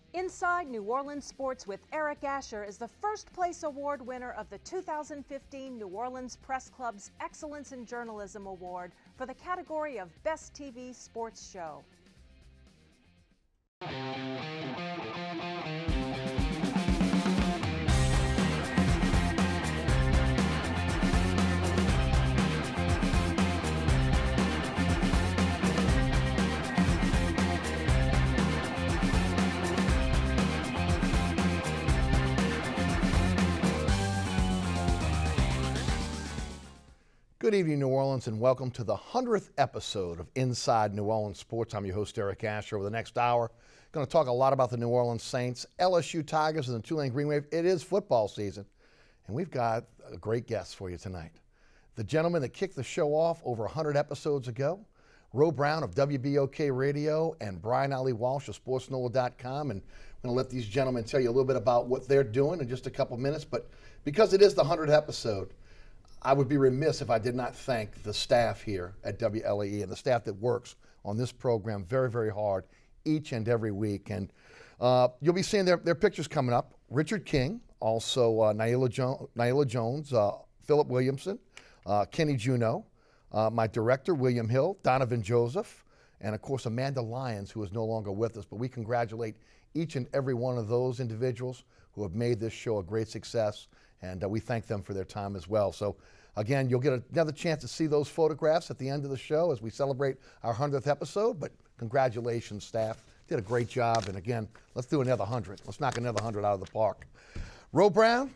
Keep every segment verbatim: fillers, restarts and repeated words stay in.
Inside New Orleans Sports with Eric Asher is the first place award winner of the two thousand fifteen New Orleans Press Club's Excellence in Journalism Award for the category of Best T V Sports Show. Good evening, New Orleans, and welcome to the hundredth episode of Inside New Orleans Sports. I'm your host, Eric Asher. Over the next hour, going to talk a lot about the New Orleans Saints, L S U Tigers, and the Tulane Green Wave. It is football season, and we've got a great guest for you tonight. The gentleman that kicked the show off over one hundred episodes ago, Ro Brown of W B O K Radio and Brian Ali Walsh of Sports Nola dot com. And I'm going to let these gentlemen tell you a little bit about what they're doing in just a couple minutes. But because it is the hundredth episode, I would be remiss if I did not thank the staff here at W L A E and the staff that works on this program very, very hard each and every week. And uh, you'll be seeing their, their pictures coming up. Richard King, also uh, Naila, jo- Naila Jones, uh, Philip Williamson, uh, Kenny Juno, uh, my director, William Hill, Donovan Joseph, and of course Amanda Lyons, who is no longer with us. But we congratulate each and every one of those individuals who have made this show a great success. And uh, we thank them for their time as well. So, again, you'll get another chance to see those photographs at the end of the show as we celebrate our hundredth episode. But congratulations, staff. Did a great job. And, again, let's do another hundred. Let's knock another hundred out of the park. Ro Brown.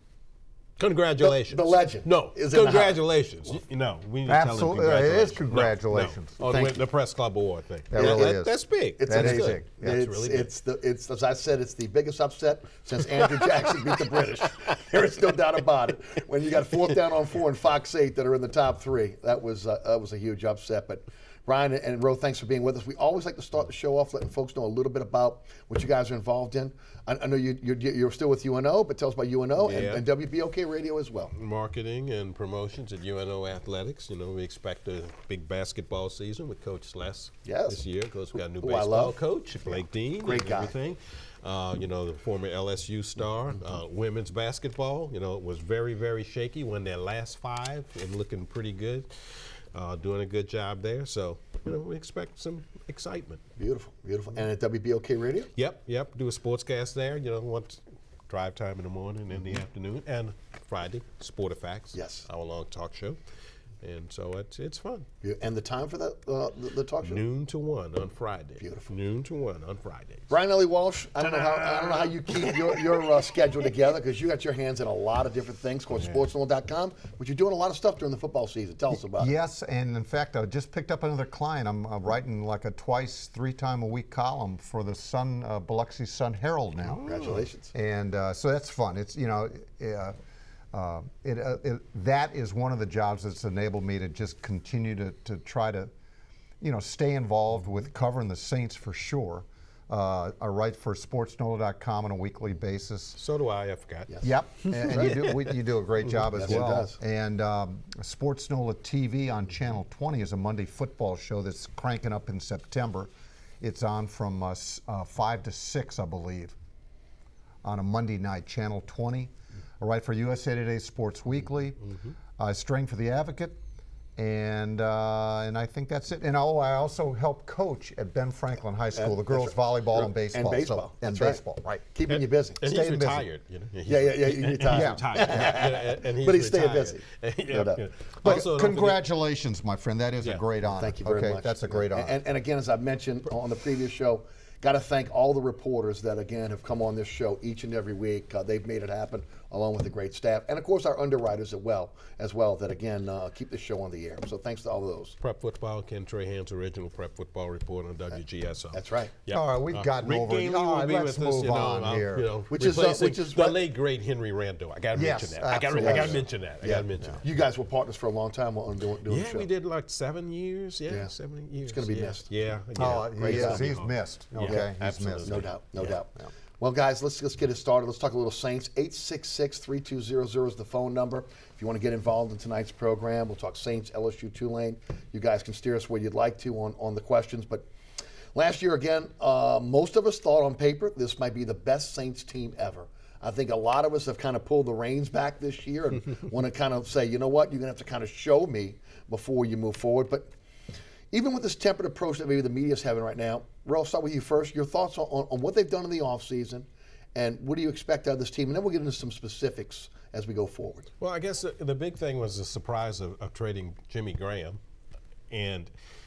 Congratulations. The, the legend. No, is congratulations. You know, we need to tell him Absolutely, congratulations. it is congratulations. No, no. Thank Oh, the, the Press Club Award thing. That Yeah, really that, is. That's big. It's That is amazing. big. Yeah, it's it's, really big. it's the it's as I said, it's the biggest upset since Andrew Jackson beat the British. There is no doubt about it. When you got fourth down on four and Fox eight that are in the top three, that was uh, that was a huge upset. But Brian and Ro, thanks for being with us. We always like to start the show off letting folks know a little bit about what you guys are involved in. I, I know you, you're, you're still with U N O, but tell us about U N O Yeah. and, and W B O K Radio as well. Marketing and promotions at U N O Athletics. You know, we expect a big basketball season with Coach Les Yes. this year. Of course, we got a new Who I baseball love. coach, Blake Dean, Great and guy. everything. Uh, you know, the former L S U star. Uh, women's basketball, you know, it was very, very shaky. Won their last five and looking pretty good. Uh, doing a good job there. So, you know, we expect some excitement. Beautiful, beautiful. And at W B O K Radio? Yep, yep. Do a sportscast there. You know, once drive time in the morning and the afternoon, and Friday, Sport Facts. Yes. Our long talk show, and so it's it's fun. Yeah, and the time for that, uh, the, the talk show? Noon to one on Friday. Beautiful. Noon to one on Fridays. Brian Ellie Walsh, I don't know how I don't know how you keep your, your uh, schedule together because you got your hands in a lot of different things. Of course, Sports Nola dot com, but you're doing a lot of stuff during the football season. Tell us about it. Yes, and in fact, I just picked up another client. I'm uh, writing like a twice, three time a week column for the Sun, uh, Biloxi Sun Herald now. Congratulations. And uh, so that's fun. It's, you know, uh, uh, it, uh, it, that is one of the jobs that's enabled me to just continue to, to try to, you know, stay involved with covering the Saints for sure. Uh, I write for Sports Nola dot com on a weekly basis. So do I. I forgot. Yes. Yep, and, and you do we, you do a great job as Yes, it well. does. And um, Sports Nola T V on Channel twenty is a Monday football show that's cranking up in September. It's on from uh, s- uh, five to six, I believe, on a Monday night. Channel twenty. I write for U S A Today Sports Weekly. Mm-hmm. I string for the Advocate. And uh, and I think that's it. And oh, I also help coach at Ben Franklin High School, And the girls that's right. volleyball And and baseball. baseball. So, and That's right. baseball, right. Keeping you busy. And he's Staying busy. retired. You know. He's Yeah, yeah, yeah, he's and- and retired. He's retired. Yeah, and he's But he's staying retired. busy. yeah, No doubt. yeah. But Also, don't forget- congratulations, my friend. That is Yeah. a great honor. Thank you very okay, much. that's a great honor. And, and again, as I mentioned on the previous show, got to thank all the reporters that, again, have come on this show each and every week. Uh, they've made it happen, along with the great staff. And, of course, our underwriters as well, as well that, again, uh, keep the show on the air. So thanks to all of those. Prep Football, Ken Trahan's original Prep Football report on W G S O. That's right. Yep. All right, we've gotten Rick over it. Gainey All will right, be let's with us, move you know, on uh, here. You know, Which is, uh, replacing which is the what- late great Henry Rando. I got to Yes, mention that. I got absolutely. to mention that. I got to mention that. You guys were partners for a long time on doing, doing the Yeah, show. we did like seven years. Yeah, Yeah. seven years. It's gonna be yeah. missed. Yeah. Oh, yeah. he Great is. job. He's missed. Yeah, Okay, he's absolutely. missed. No doubt, no Yeah. doubt. Well, guys, let's let's get it started. Let's talk a little Saints. eight six six, three two zero zero is the phone number. If you want to get involved in tonight's program, we'll talk Saints, L S U, Tulane. You guys can steer us where you'd like to on, on the questions. But Last year, again, uh, most of us thought on paper this might be the best Saints team ever. I think a lot of us have kind of pulled the reins back this year and want to kind of say, you know what, you're going to have to kind of show me before you move forward. But even with this tempered approach that maybe the media is having right now, Ro, I'll start with you first. Your thoughts on, on what they've done in the offseason, and what do you expect out of this team? And then we'll get into some specifics as we go forward. Well, I guess the, the big thing was the surprise of, of trading Jimmy Graham. And,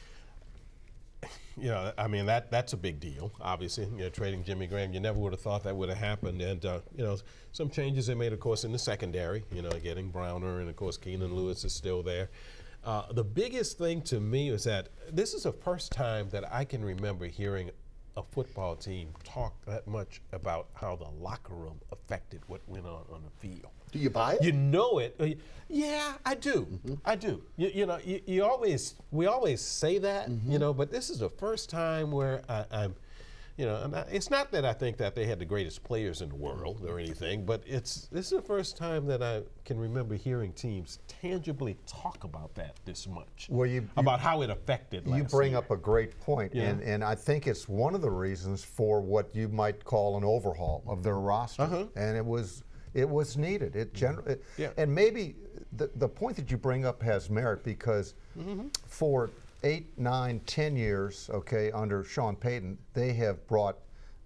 you know, I mean, that that's a big deal, obviously. You know, trading Jimmy Graham, you never would have thought that would have happened. And, uh, you know, some changes they made, of course, in the secondary, you know, getting Browner, and, of course, Keenan Lewis is still there. Uh, the biggest thing to me is that this is the first time that I can remember hearing a football team talk that much about how the locker room affected what went on on the field. Do you buy it? You know it. Uh, Yeah, I do. Mm-hmm. I do. You, you know, you, you always, we always say that, mm-hmm. you know, but this is the first time where I, I'm, you know, and I, it's not that I think that they had the greatest players in the world or anything, but it's this is the first time that I can remember hearing teams tangibly talk about that this much. Well, you, about how it affected last You bring year. up a great point, Yeah. and, and I think it's one of the reasons for what you might call an overhaul of their roster, Uh-huh. and it was it was needed. It generally, Yeah. and maybe the the point that you bring up has merit because Mm-hmm. for eight, nine, ten years, okay, under Sean Payton, they have brought,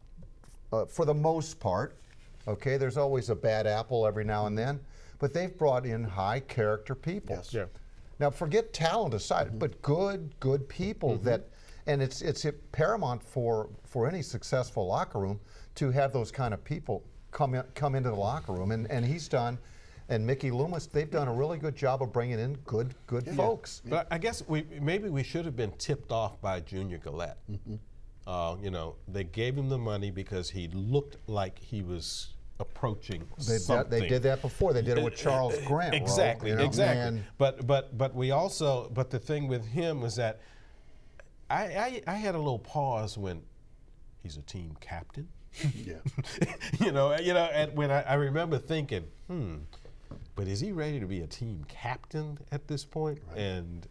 uh, for the most part, okay, there's always a bad apple every now and then, but they've brought in high character people. Yes. Yeah. Now, forget talent aside, Mm-hmm. but good, good people Mm-hmm. that, and it's it's paramount for for any successful locker room to have those kind of people come in, come into the locker room, and and he's done, and Mickey Loomis, they've done a really good job of bringing in good good folks. But I guess we maybe we should have been tipped off by Junior Gillette. Mm-hmm. uh, you know, they gave him the money because he looked like he was approaching They, that, something. they did that before. They did it with Charles Grant. Ro, Exactly, you know, exactly. and- But but but we also but the thing with him was that I I, I had a little pause when he's a team captain. Yeah. you know, you know, and when I, I remember thinking, hmm, but is he ready to be a team captain at this point? Right. And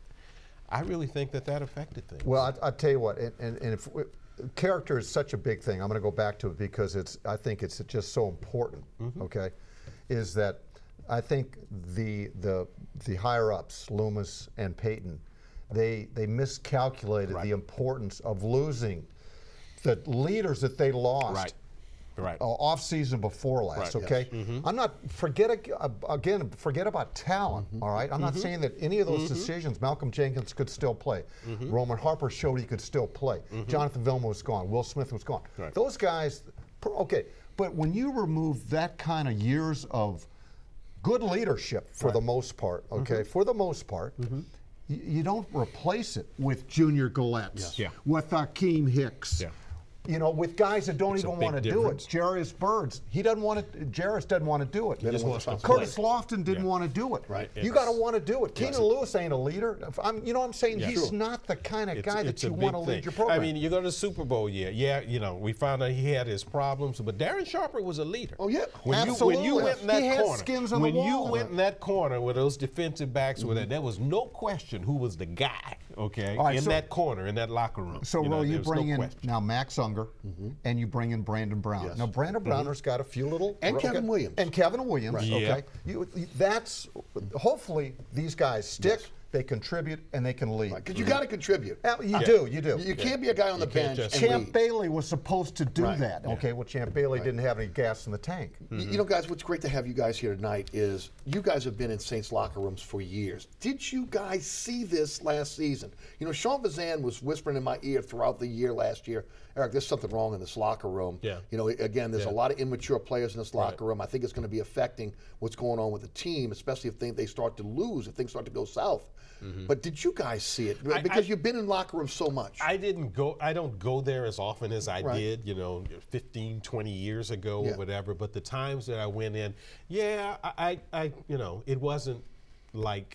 I really think that that affected things. Well, I, I'll tell you what, and, and, and if we, character is such a big thing. I'm going to go back to it because it's. I think it's just so important. Mm-hmm. Okay, is that I think the the the higher ups, Loomis and Payton, they they miscalculated right. the importance of losing the leaders that they lost. Right. Right. Uh, off season before last, right, okay? yes. mm-hmm. I'm not, forget, uh, again, forget about talent, mm-hmm. all right? I'm mm-hmm. not saying that any of those mm-hmm. decisions, Malcolm Jenkins could still play. Mm-hmm. Roman Harper showed he could still play. Mm-hmm. Jonathan Vilma was gone. Will Smith was gone. Right. Those guys, okay, but when you remove that kind of years of good leadership for right. the most part, okay, mm-hmm. for the most part, mm-hmm. y- you don't replace it with Junior Gillette, yes. yeah. with Akeem Hicks. Yeah. You know, with guys that don't it's even want to do it. Jarius Birds, he doesn't want to. Jarius doesn't want to do it. He just wants to Curtis play. Lofton didn't yeah. want to do it. Right. You got to want to do it. Keenan yes. Lewis ain't a leader. I'm, you know what I'm saying? Yeah. He's True. not the kind of it's, guy it's that you want to lead your program. I mean, you go to the Super Bowl, yeah, yeah. You know, we found out he had his problems, but Darren Sharper was a leader. Oh yeah, when absolutely. You, when you went in that he corner, had skins on when the you wall. went in that corner where those defensive backs mm-hmm. were there, there was no question who was the guy. Okay, right, in so, that corner, in that locker room. So, you, know, Ro, you bring no in question. now Max Unger, mm-hmm. and you bring in Brandon Brown. Yes. Now, Brandon mm-hmm. Browner's got a few little and okay, Kevin Williams and Kevin Williams. Right. Okay, yeah. you, that's hopefully these guys stick. Yes. They contribute and they can lead. Because right, you got to contribute. Uh, you I, do, you do. You can't be a guy on you the bench. just, and Champ lead. Bailey was supposed to do right. that. Okay, well, Champ Bailey right. didn't have any gas in the tank. Mm-hmm. You know, guys, what's great to have you guys here tonight is you guys have been in Saints locker rooms for years. Did you guys see this last season? You know, Sean Vazan was whispering in my ear throughout the year last year, Eric, there's something wrong in this locker room. Yeah. You know, again, there's yeah. a lot of immature players in this locker right. room. I think it's going to be affecting what's going on with the team, especially if they, they start to lose, if things start to go south. Mm-hmm. But did you guys see it? Because I, I, you've been in locker rooms so much. I didn't go, I don't go there as often as I right. did, you know, fifteen, twenty years ago yeah. or whatever. But the times that I went in, yeah, I, I, you know, it wasn't like,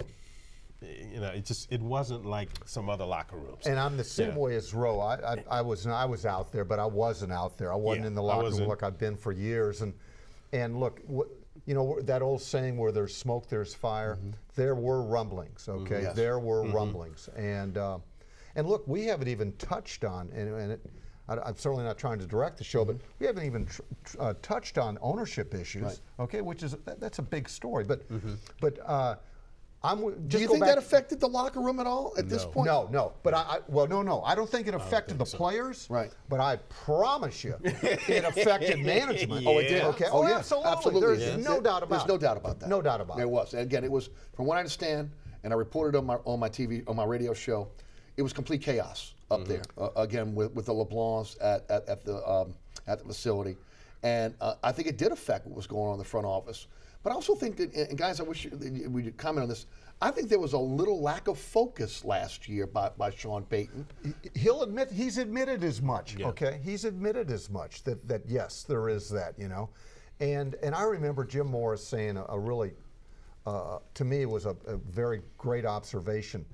you know, it just it wasn't like some other locker rooms. And I'm the same yeah. way as Ro. I, I I was I was out there, but I wasn't out there. I wasn't yeah, in the locker room like I've been for years. And and look, wh- you know that old saying where there's smoke, there's fire. Mm-hmm. There were rumblings. Okay, mm-hmm. yes. there were mm-hmm. rumblings, and uh, And look, we haven't even touched on, and, and it, I, I'm certainly not trying to direct the show, mm-hmm. but we haven't even tr tr uh, touched on ownership issues, right. okay, which is, that, that's a big story. But, mm-hmm. but uh, I'm just Do you think that affected the locker room at all at no. this point? No, no. But I, I well, no, no. I don't think it affected the so. players. Right. But I promise you, it affected management. Yeah. Oh, it did. Okay. Oh, Oh, yeah. absolutely. Absolutely. There's Yeah. no doubt about There's it. no doubt about that. No doubt about there it. There was. And again, it was, from what I understand, and I reported on my on my T V, on my radio show, it was complete chaos up mm-hmm. there. Uh, again, with, with the LeBlancs at, at, at the um, at the facility, and uh, I think it did affect what was going on in the front office. But I also think that, and guys, I wish you, we could comment on this. I think there was a little lack of focus last year by, by Sean Payton. He'll admit, he's admitted as much, yeah. okay? He's admitted as much that, that yes, there is that, you know? And and I remember Jim Morris saying a, a really, uh, to me, it was a, a very great observation.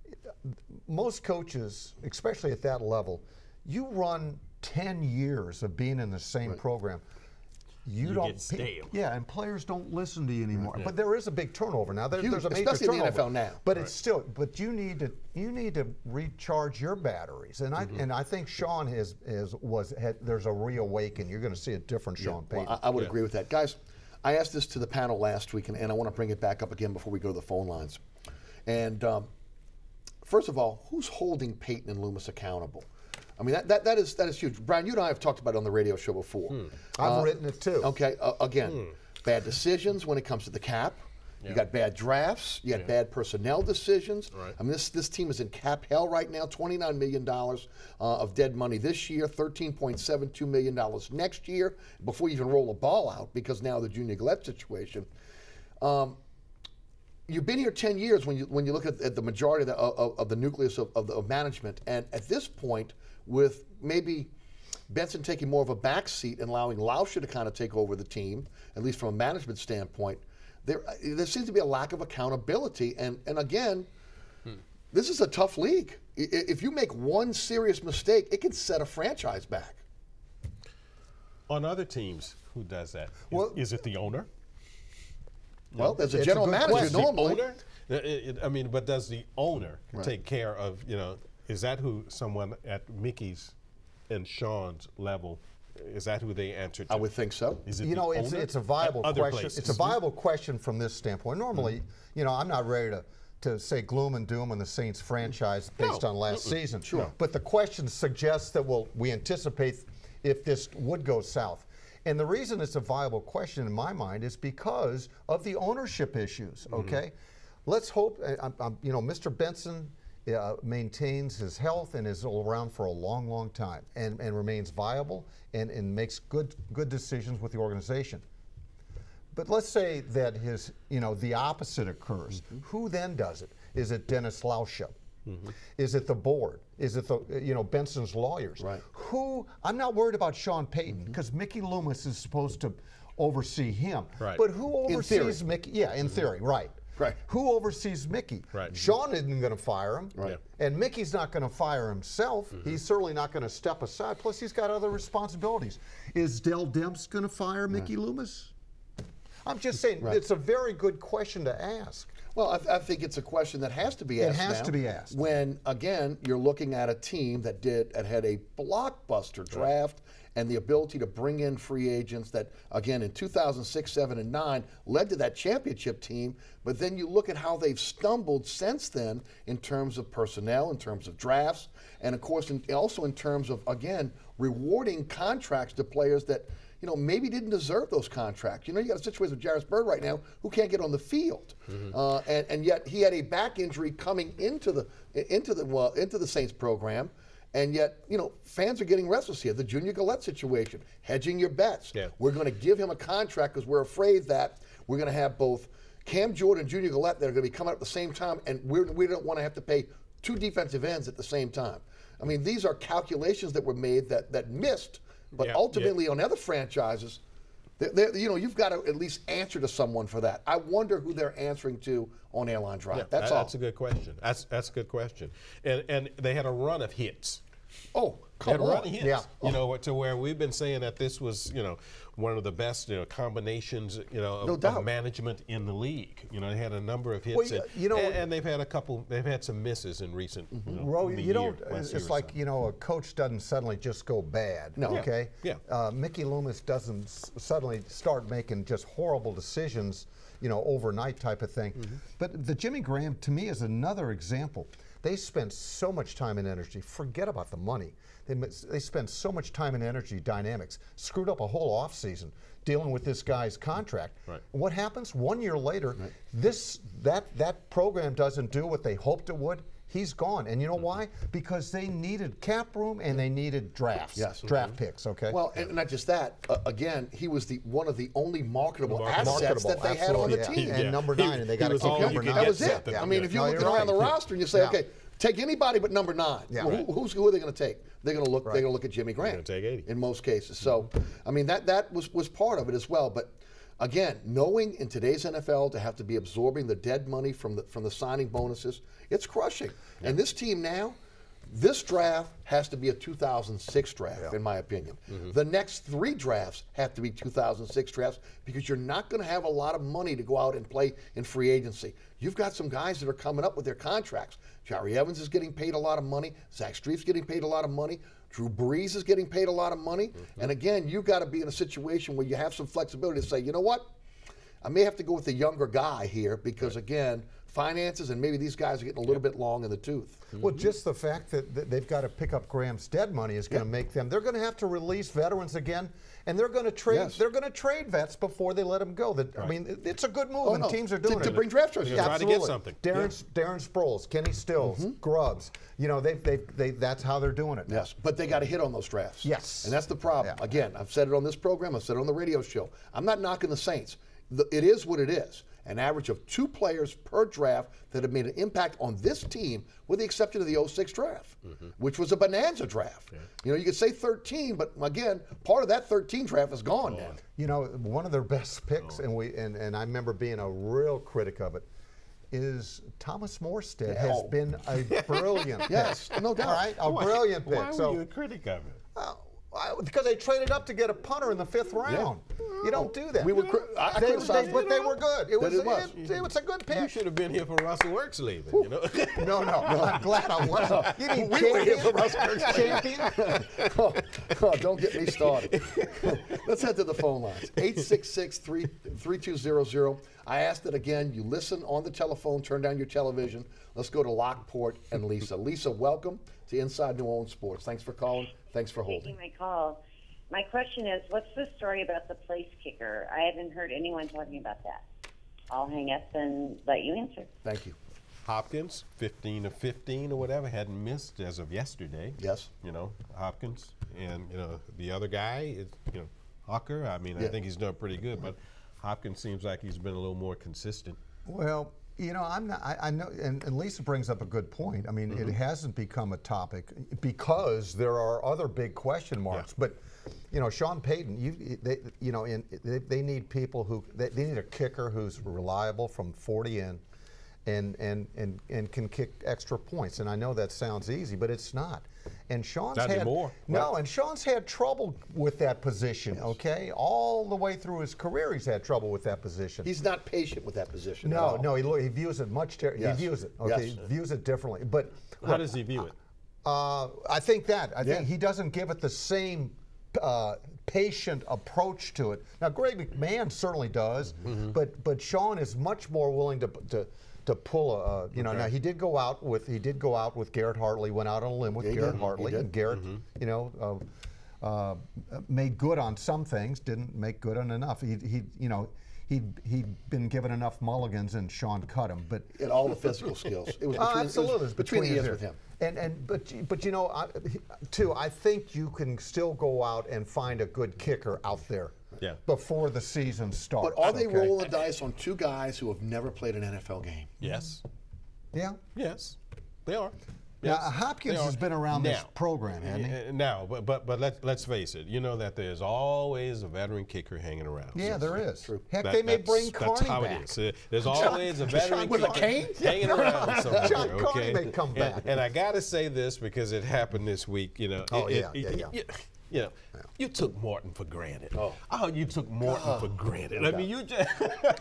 Most coaches, especially at that level, you run ten years of being in the same right. program. You, you don't get stale. Yeah, and players don't listen to you anymore. Yeah. But there is a big turnover now. There, Huge, there's a major especially turnover. in the N F L now. But right. it's still. But you need to you need to recharge your batteries. And mm-hmm. I and I think Sean is is was had, there's a reawaken. You're going to see a different Sean Yeah. Payton. Well, I, I would yeah. agree with that, guys. I asked this to the panel last week, and, and I want to bring it back up again before we go to the phone lines. And um, first of all, who's holding Payton and Loomis accountable? I mean, that, that, that, is, that is huge. Brian, you and I have talked about it on the radio show before. Hmm. I've uh, written it too. Okay, uh, again, Hmm. bad decisions when it comes to the cap. Yeah. You got bad drafts. You got Yeah. bad personnel decisions. Right. I mean, this this team is in cap hell right now. twenty-nine million dollars uh, of dead money this year. thirteen point seven two million dollars next year. Before you even roll a ball out, because now the Junior Galette situation. Um, you've been here ten years when you when you look at, at the majority of the, of, of the nucleus of, of, the, of management, and at this point, with maybe Benson taking more of a back seat and allowing Lauscher to kind of take over the team, at least from a management standpoint, there there seems to be a lack of accountability. And, and again, hmm. this is a tough league. I, if you make one serious mistake, it can set a franchise back. On other teams, who does that? Is, Well, is it the owner? Well, there's a It's a general good manager question. normally. The owner? It- it- I mean, but does the owner Right. take care of, you know, is that who someone at Mickey's and Sean's level, is that who they answer to? I would think so. Is it You know, the it's owner it's a at viable other question. places? It's a viable question from this standpoint. Normally, Mm-hmm. you know, I'm not ready to, to say gloom and doom on the Saints franchise based No. on last Mm-mm. season. Sure. But the question suggests that we'll, we anticipate if this would go south. And the reason it's a viable question in my mind is because of the ownership issues, okay? Mm-hmm. Let's hope, uh, I'm, I'm, you know, Mister Benson uh, maintains his health and is around for a long, long time and, and remains viable and, and makes good, good decisions with the organization. But let's say that his, you know, the opposite occurs. Mm-hmm. Who then does it? Is it Dennis Lauscher? Mm-hmm. Is it the board? Is it the, you know, Benson's lawyers? Right. Who, I'm not worried about Sean Payton because mm-hmm. Mickey Loomis is supposed to oversee him. Right. But who In oversees theory. Mickey? Yeah, in theory, right. Right. Who oversees Mickey? Right. Sean isn't going to fire him. Right. And Mickey's not going to fire himself. Mm-hmm. He's certainly not going to step aside. Plus, he's got other responsibilities. Is Dell Demps going to fire Mickey right. Loomis? I'm just saying, right. it's a very good question to ask. Well, I, th I think it's a question that has to be asked. It has now, to be asked. When, again, you're looking at a team that did that had a blockbuster draft and the ability to bring in free agents that, again, in two thousand six, seven, and nine led to that championship team. But then you look at how they've stumbled since then in terms of personnel, in terms of drafts, and of course, in, also in terms of, again, rewarding contracts to players that, you know, maybe didn't deserve those contracts. You know, you got a situation with Jarvis Bird right now who can't get on the field, mm-hmm. uh, and, and yet he had a back injury coming into the into the well, into the Saints program, and yet, you know, fans are getting restless here. The Junior Galette situation, hedging your bets. Yeah. We're going to give him a contract because we're afraid that we're going to have both Cam Jordan and Junior Galette that are going to be coming up at the same time, and we're, we don't want to have to pay two defensive ends at the same time. I mean, these are calculations that were made that that missed. But yeah, ultimately, yeah. on other franchises, they're, they're, you know, you've got to at least answer to someone for that. I wonder who they're answering to on Airline Drive. Yeah, that's that, all. That's a good question. That's that's a good question. And and they had a run of hits. Oh, Come Had on. running hits. Yeah. You know, to where we've been saying that this was, you know, one of the best, you know, combinations, you know, No of, doubt. of management in the league. You know, they had a number of hits, Well, you- and, you know- and, and they've had a couple. They've had some misses in recent. You know, Ro, the you don't. year, last It's year or like so. you know, a coach doesn't suddenly just go bad. No. Yeah. Okay. Yeah. Uh, Mickey Loomis doesn't s- suddenly start making just horrible decisions, you know, overnight type of thing. Mm-hmm. But the Jimmy Graham to me is another example. They spent so much time and energy. Forget about the money. They mis- they spent so much time and energy, dynamics, screwed up a whole offseason dealing with this guy's contract. Right. What happens one year later? This that that program doesn't do what they hoped it would. He's gone, and you know why? Because they needed cap room and they needed drafts, Yes. draft picks. Okay. Well, and not just that. Uh, again, he was the one of the only marketable Marketable. assets that they had on the absolutely, team. yeah. And Yeah. number He- nine, and they he got to was keep all number you could nine. That was get it. them. I mean, Yeah. if you're No, looking you're around the right. roster and you say, Yeah. okay, take anybody but number nine. Yeah. Well, Right. who, who's, who are they going to take? They're going to look. Right. They're going to look at Jimmy Graham. gonna take eighty. In most cases. So, I mean, that that was was part of it as well. But again, knowing in today's N F L to have to be absorbing the dead money from the from the signing bonuses, it's crushing. And this team now. This draft has to be a two thousand six draft, Yeah. in my opinion. Mm-hmm. The next three drafts have to be two thousand six drafts because you're not going to have a lot of money to go out and play in free agency. You've got some guys that are coming up with their contracts. Jerry Evans is getting paid a lot of money. Zach Streif's getting paid a lot of money. Drew Brees is getting paid a lot of money. Mm-hmm. And again, you've got to be in a situation where you have some flexibility to say, you know what? I may have to go with the younger guy here because, again, finances and maybe these guys are getting a little bit long in the tooth. Well, just the fact that, that they've got to pick up Graham's dead money is going to make them. They're going to have to release veterans again, and they're going to trade. Yes. They're going to trade vets before they let them go. That I mean, it- it's a good move, Oh, and no. teams are To- doing to it. bring draft choices. They're trying to get Absolutely. something. Darren Darren Sproles, Kenny Stills, Grubbs. You know, they they they that's how they're doing it. now. Yes, but they got to hit on those drafts. Yes. And that's the problem. Yeah. Again, I've said it on this program, I've said it on the radio show. I'm not knocking the Saints. The, it is what it is. An average of two players per draft that have made an impact on this team, with the exception of the oh six draft, which was a bonanza draft. You know, you could say thirteen, but again, part of that thirteen draft is gone now. You know, one of their best picks, and we and, and I remember being a real critic of it, is Thomas Morstead has Oh. been a brilliant pick. Yes, no doubt. All right, a Why- brilliant pick. Why so were you a critic of it? Uh, I- because they traded up to get a punter in the fifth round. You don't do that. We were cri- I- I They- criticized they- it. but they were good. It That was, it was. It, it was a good You pick. should have been here for Russell Works leaving. You know. No, no, I'm glad I wasn't. You mean We were here for champion? Russell Champion? oh, oh, don't get me started. Let's head to the phone lines. eight six six, three two zero zero. I asked it again. You listen on the telephone, turn down your television. Let's go to Lockport and Lisa. Lisa, welcome to Inside New Orleans Sports. Thanks for calling. Thanks for holding. Taking my call. My question is, what's the story about the place kicker? I haven't heard anyone talking about that. I'll hang up and let you answer. Thank you. Hopkins, fifteen of fifteen or whatever, hadn't missed as of yesterday. Yes. You know, Hopkins. And, you know, the other guy is, you know, Hucker. I mean, Yeah. I think he's done pretty good, but Hopkins seems like he's been a little more consistent. Well, you know, I'm not. I, I know, and, and Lisa brings up a good point. I mean, Mm-hmm. it hasn't become a topic because there are other big question marks. But you know, Sean Payton, you they, you know, in, they, they need people who they, they need a kicker who's reliable from forty in, and and and and can kick extra points. And I know that sounds easy, but it's not. And Sean's Not had anymore. no, and Sean's had trouble with that position. Okay, all the way through his career, he's had trouble with that position. He's not patient with that position. at No, all. no, he, lo- he views it much. Ter- Yes. He views it. Okay, Yes. he views it differently. But How does he view it? uh, I think that I Yeah. think he doesn't give it the same uh, patient approach to it. Now, Greg McMahon certainly does, Mm-hmm. but but Sean is much more willing to to. To pull a, uh, you know, Okay. now he did go out with he did go out with Garrett Hartley. Went out on a limb with Yeah, he Garrett did. He Hartley, did. and Garrett, Mm-hmm. you know, uh, uh, made good on some things. Didn't make good on enough. He, he you know, he he'd been given enough mulligans, and Sean cut him. But In all the physical skills. It was Oh, between, absolutely. It was It's between the his ears ears. with him. And and but but you know, I, too, I think you can still go out and find a good kicker out there. Yeah. Before the season starts. But are they okay? rolling the dice on two guys who have never played an N F L game? Yes. Yeah. Yes. They are. Now, Yes, Hopkins they are. has been around this Now, program, hasn't he? uh, Now, but but but let's let's face it. You know that there's always a veteran kicker hanging around. Yeah, there is. True. Heck, That- they may that's- bring That's Carney how back. it is. Uh, There's always a veteran with a kicker cane? hanging around somewhere. John Carney okay? may come back. And, and I got to say this because it happened this week. You know. Oh, it, yeah, it, yeah, it- yeah. You, you know, you took Morton for granted. Oh. Oh, you took Morton for granted. no I mean, you just,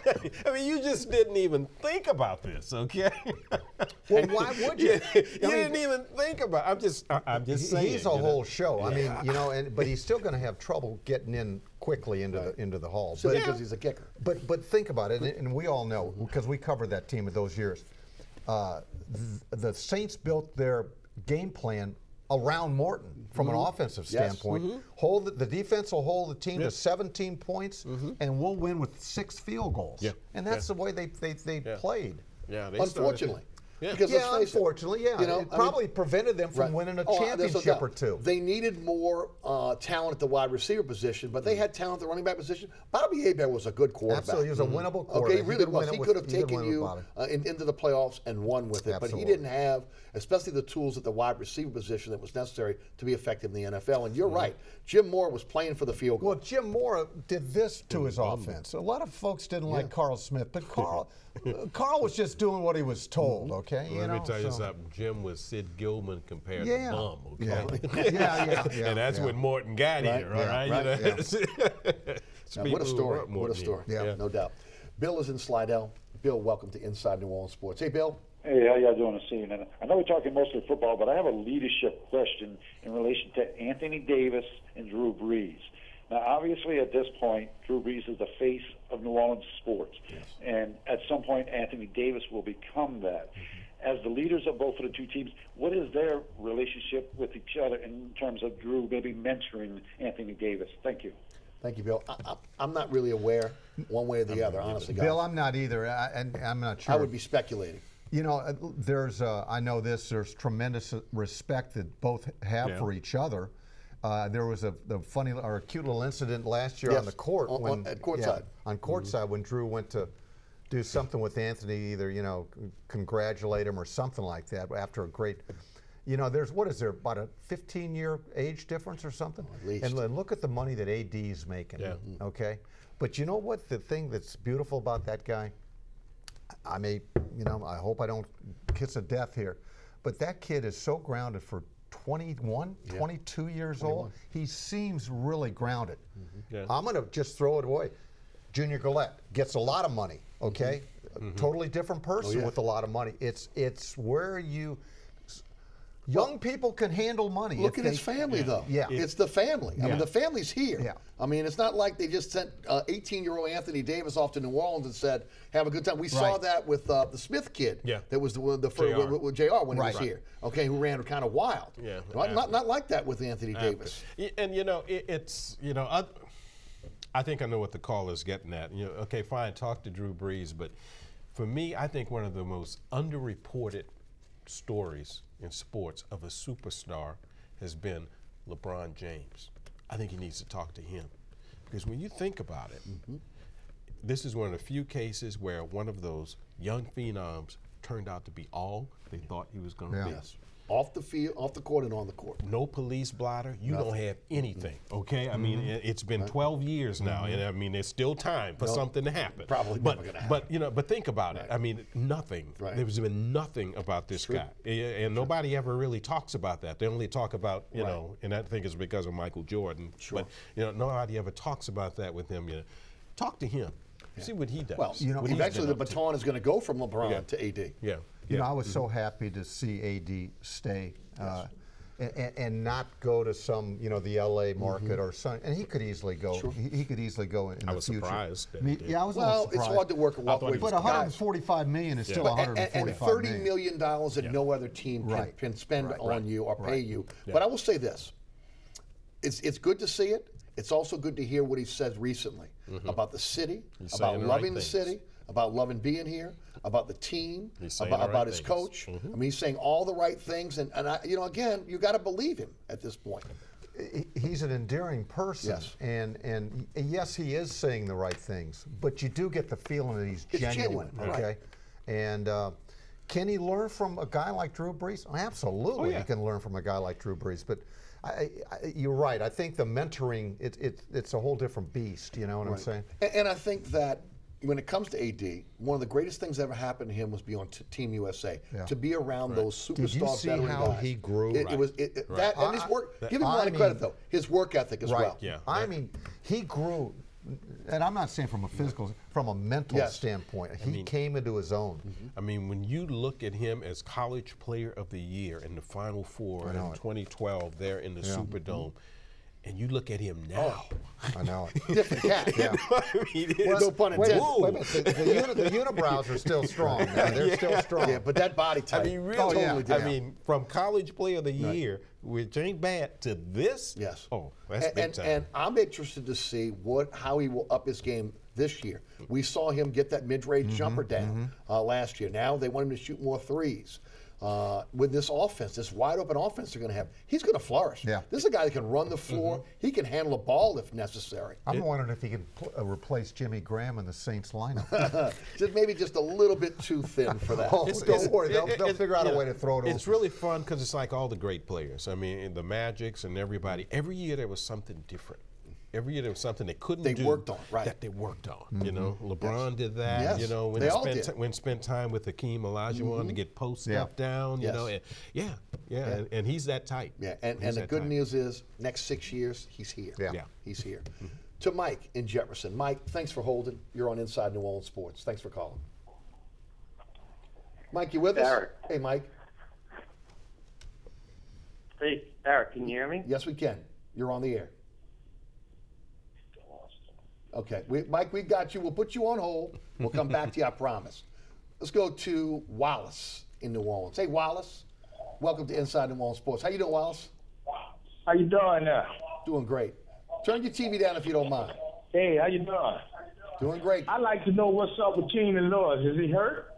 I mean, you just didn't even think about this, okay? Well, why would you? you I mean, didn't even think about. I'm just, I, I'm just He- saying. He's a you know. whole show. I mean, you know, and but he's still going to have trouble getting in quickly into the into the hall. Simply But, because he's a kicker. but but think about it, and, and we all know because we covered that team of those years. Uh, th- the Saints built their game plan around Morton from an offensive Yes. standpoint. Hold the, the defense will hold the team to seventeen points, and we'll win with six field goals. Yeah. And that's Yeah. the way they they, they Yeah. played. Yeah, they Unfortunately. Yeah. Because Yeah, let's face unfortunately, yeah. you know, it I mean- probably prevented them from Right. winning a Oh, there's no championship doubt. or two. They needed more uh, talent at the wide receiver position, but they had talent at the running back position. Bobby Hebert was a good quarterback. Absolutely, he was a winnable quarterback. Okay, he He really could was. win it He with- could have he could taken win it with you Bobby. uh, in, into the playoffs and won with it, but Absolutely. he didn't have, especially the tools at the wide receiver position that was necessary to be effective in the N F L. And you're right, Jim Moore was playing for the field goal. Well, Jim Moore did this to his offense. A lot of folks didn't like Carl Smith, but Carl, uh, Carl was just doing what he was told. Okay, you Let know. me tell you so- something. Jim was Sid Gilman compared Yeah. to Bum. Okay. Yeah. yeah, yeah, yeah. and that's yeah. when Morton got Right, here, all yeah, right? right, You know? Now, Speaking what a of story! Morton, What a story! Yeah. no doubt. Bill is in Slidell. Bill, welcome to Inside New Orleans Sports. Hey, Bill. Hey, how y'all doing this evening? I know we're talking mostly football, but I have a leadership question in relation to Anthony Davis and Drew Brees. Now, obviously, at this point, Drew Brees is the face of New Orleans sports, and at some point, Anthony Davis will become that. As the leaders of both of the two teams, what is their relationship with each other in terms of Drew maybe mentoring Anthony Davis? Thank you. Thank you, Bill. I, I, I'm not really aware one way or the other, honestly, guys. Bill, I'm not either, I, and I'm not sure. I would be speculating. You know, uh, there's, uh, I know this, there's tremendous respect that both have Yeah. for each other. Uh, there was a the funny or a cute little incident last year Yes, on the court on- when on- at courtside. yeah, on courtside when Drew went to do something with Anthony, either you know c- congratulate him or something like that after a great. You know, there's what is there about a fifteen year age difference or something? at least. And then look at the money that A D's making. Yeah. Okay, but you know what? The thing that's beautiful about that guy. I may, you know, I hope I don't kiss a death here, but that kid is so grounded for twenty-one, twenty-two years old. He seems really grounded. Yeah. I'm going to just throw it away. Junior Gillette gets a lot of money, okay? A totally different person yeah. with a lot of money. It's it's where you young people can handle money. Look if at his they- family, though. Yeah. It's the family. I Yeah. mean, the family's here. Yeah. I mean, it's not like they just sent eighteen-year-old Anthony Davis off to New Orleans and said, have a good time. We saw Right. that with uh, the Smith kid. Yeah. That was the, one- the J first, R. with, with J R when Right. he was here. Okay, who ran kind of wild. Yeah, Not, not, not like that with Anthony Davis. Y- And you know, it, it's you know, I, I think I know what the caller's getting at. You know, okay, fine, talk to Drew Brees, but for me, I think one of the most underreported stories in sports of a superstar has been LeBron James. I think he needs to talk to him because when you think about it, this is one of the few cases where one of those young phenoms turned out to be all they thought he was going to Yeah. be. Yes. Off the field, off the court, and on the court. No police blotter, you don't have anything, okay? I Mm-hmm. mean, it- it's been twelve years now, and I mean, there's still time for No, something to happen. probably but, never gonna happen. But, you know, but think about it. I mean, nothing. Right. There's been nothing about this guy. A- And nobody ever really talks about that. They only talk about, you Right. know, and I think it's because of Michael Jordan. Sure. But, you know, nobody ever talks about that with him. You know, talk to him. See what he does. Well, You know, but he's eventually the been up to. baton is going to go from LeBron Yeah. to A D. Yeah. You yeah. know, I was so happy to see A D stay uh, and, and not go to some, you know, the L A market or some. And he could easily go. He, he could easily go in, in I the was future. surprised that Me- he did. yeah, I was a Well, little it's surprised. hard to work a I walk thought away he from But was- guys. one hundred forty-five million is still But, one and, hundred and, and forty-five thirty million. million dollars that Yeah. no other team can, Right. can spend Right. on Right. you or pay Right. you. Yeah. But I will say this: it's it's good to see it. It's also good to hear what he says recently about the city, He's about saying the loving right the things. city, about loving being here, about the team, He's saying about, the right about his things. coach. Mhm. I mean, he's saying all the right things, and, and I, you know, again, you got to believe him at this point. He- He's an endearing person, Yes. and and y- yes, he is saying the right things. But you do get the feeling that he's It's genuine, genuine, right. okay? And uh, Can he learn from a guy like Drew Brees? Absolutely, Oh, yeah. he can learn from a guy like Drew Brees. But I, I, you're right. I think the mentoring, it, it, it's a whole different beast. You know what I'm saying? And, and I think that when it comes to A D, one of the greatest things that ever happened to him was be on t Team U S A. Yeah. To be around those superstar Did you see veteran how guys. he grew? It, Right. it was it, it- Right. that and his I- work. I- give him a I lot of credit mean- though. His work ethic as Right. well. Yeah. I mean, he grew, and I'm not saying from a physical, from a mental Yes. standpoint. He mean- came into his own. I mean, when you look at him as College Player of the Year in the Final Four I know in it. twenty twelve there in the Yeah. Superdome, and you look at him now. I know it. Different cat. Yeah. I mean, it's- no pun Wait, intended. wait a minute. The, the, uni, the unibrows are still strong. Man. They're still strong. Yeah, but that body type. I mean, really, Oh, yeah. totally I different. mean, from College Player of the Year, which ain't bad, to this. Yes. Oh, that's and, big and, time. and I'm interested to see what how he will up his game this year. We saw him get that mid-range Mm-hmm, jumper down uh, last year. Now they want him to shoot more threes. Uh, with this offense, this wide open offense they're going to have, he's going to flourish. Yeah. This is a guy that can run the floor. Mm-hmm. He can handle a ball if necessary. I'm wondering if he can pl- uh, replace Jimmy Graham in the Saints lineup. just maybe just a little bit too thin for that. Oh, It's- don't it's- worry. They'll, it- they'll it- figure out you a know, way to throw it It's over. really fun because it's like all the great players. I mean, the Magics and everybody. Every year there was something different. Every year there was something they couldn't They do worked on, right. that they worked on. You know, LeBron did that. Yes. You know, when They he all spent did. ti- when spent time with Hakeem Olajuwon to get post Yeah. stuff down. You Yes. know, and yeah, yeah, And, and he's that type. Yeah, and, He's and the that good type. news is, next six years, he's here. Yeah. Yeah. He's here. To Mike in Jefferson. Mike, thanks for holding. You're on Inside New Orleans Sports. Thanks for calling. Mike, you with Eric. us? Hey, Mike. Hey, Eric, can you hear me? Yes, we can. You're on the air. Okay, we, Mike, we got you. We'll put you on hold. We'll come back to you, I promise. Let's go to Wallace in New Orleans. Hey, Wallace. Welcome to Inside New Orleans Sports. How you doing, Wallace? How you doing now? Doing great. Turn your T V down if you don't mind. Hey, how you doing? Doing great. I'd like to know what's up with Keenan Lewis. Is he hurt?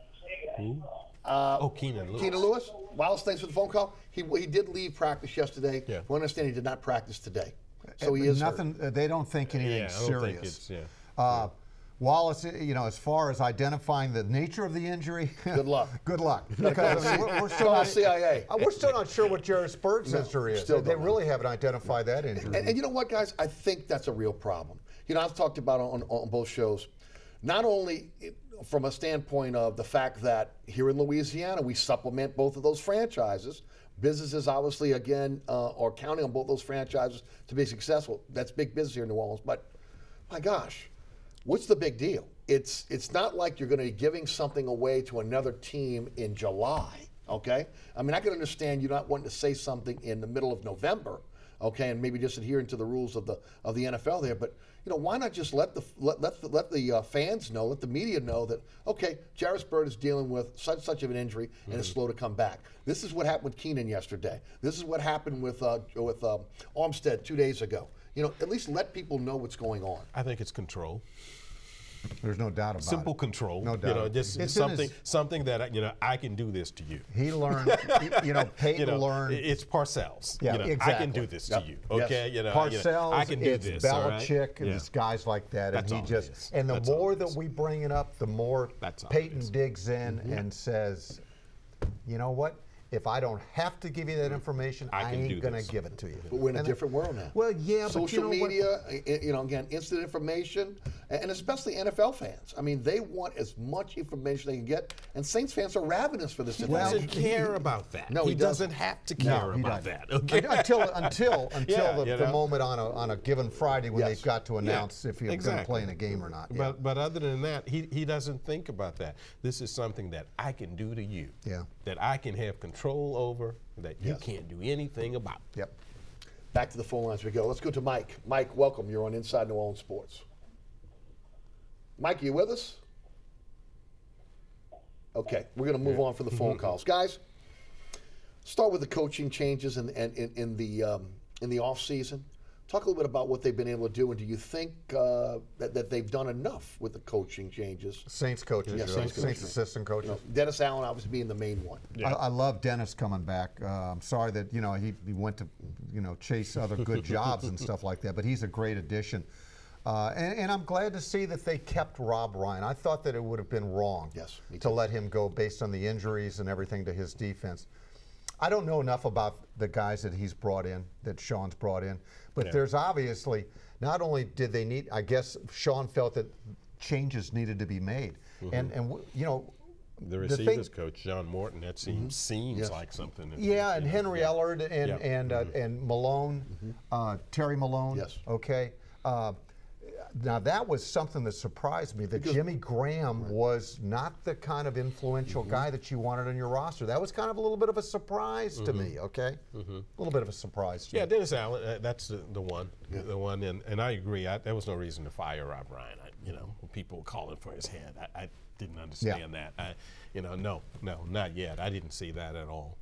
Oh, Keenan Lewis. Keenan Lewis. Wallace, thanks for the phone call. He, he did leave practice yesterday. Yeah. We understand he did not practice today. So he is hurt. nothing. Uh, they don't think anything Yeah, I don't serious. think it's- yeah. Uh, Wallace, you know, as far as identifying the nature of the injury, Good luck. good luck. Because I mean, we're, we're still Call the not, C I A. uh, we're still not sure what Jared Spurgeon's injury is. still They, they don't know. really haven't identified that injury. And, and you know what, guys? I think that's a real problem. You know, I've talked about on, on both shows, not only from a standpoint of the fact that here in Louisiana, we supplement both of those franchises. Businesses, obviously, again, uh, are counting on both those franchises to be successful. That's big business here in New Orleans. But my gosh, what's the big deal? It's it's not like you're going to be giving something away to another team in July, okay? I mean, I can understand you not wanting to say something in the middle of November, okay, and maybe just adhering to the rules of the of the N F L there. But you know, why not just let the let let the, let the uh, fans know, let the media know that okay, Jairus Byrd is dealing with such such of an injury and Mm-hmm. is slow to come back. This is what happened with Keenan yesterday. This is what happened with uh, with um, Armstead two days ago. You know, at least let people know what's going on. I think it's control. There's no doubt about Simple it. control. No You doubt. know, just It's in something his- something that I- you know I can do this to you. He learned, he- you know, Peyton You know, learned. it's Parcells. Yeah, you know, I exactly. can do this Yep. to you. Yes. Okay, you know, Parcells, you know, I can do it's this. all right? Belichick, and Yeah. it's guys like that, That's and all he it just is. and the That's all more it that is. we bring it up, the more That's all it Peyton is. digs in and says, "You know what? If I don't have to give you that information, I I, can do ain't gonna this." give it to you." But we're in a And different world now. Well, yeah, but social you know what? media, i- you know, again, instant information, and especially N F L fans. I mean, they want as much information they can get, and Saints fans are ravenous for this He information. doesn't care about that. No, he doesn't doesn't. have to No, care he about doesn't. that. Okay. until until until Yeah, the, you the know? moment on a on a given Friday when Yes. they've got to announce if you're going exactly. to play in a game or not. Yeah. But but other than that, he, he doesn't think about that. This is something that I can do to you. Yeah. That I can have control over. That you Yes. can't do anything about. Yep. Back to the phone lines we go. Let's go to Mike. Mike, welcome. You're on Inside New Orleans Sports. Mike, are you with us? Okay, we're going to move on from the phone calls, guys. Start with the coaching changes in in, in, in the um, in the off season. Talk a little bit about what they've been able to do, and do you think uh, that, that they've done enough with the coaching changes? Saints coaches, Yeah, really. Saints Saints, coaches. assistant You coaches. know, Dennis Allen obviously being the main one. I, I love Dennis coming back. Uh, I'm sorry that you know he, he went to you know chase other good jobs and stuff like that, but he's a great addition. Uh, and, and I'm glad to see that they kept Rob Ryan. I thought that it would have been wrong yes, to let him go based on the injuries and everything to his defense. I don't know enough about the guys that he's brought in, that Sean's brought in, but yeah. there's obviously, not only did they need, I guess Sean felt that changes needed to be made. Mm-hmm. And, and you know, the receivers the coach, John Morton, that seems, mm-hmm. seems yes. like something. Yeah, and Henry know, Ellard and, yeah. and, uh, mm-hmm. and Malone, mm-hmm. uh, Terry Malone. Yes. Okay. Uh, Now, that was something that surprised me, that because, Jimmy Graham right. was not the kind of influential mm-hmm. guy that you wanted on your roster. That was kind of a little bit of a surprise mm-hmm. to me, okay? Mm-hmm. A little bit of a surprise to yeah, me. Dennis Allen, uh, that's the, the one. Yeah. The one, and, and I agree. I, there was no reason to fire Rob Ryan. I, you know, people were calling for his head. I, I didn't understand yeah. that. I, you know, no, no, not yet. I didn't see that at all.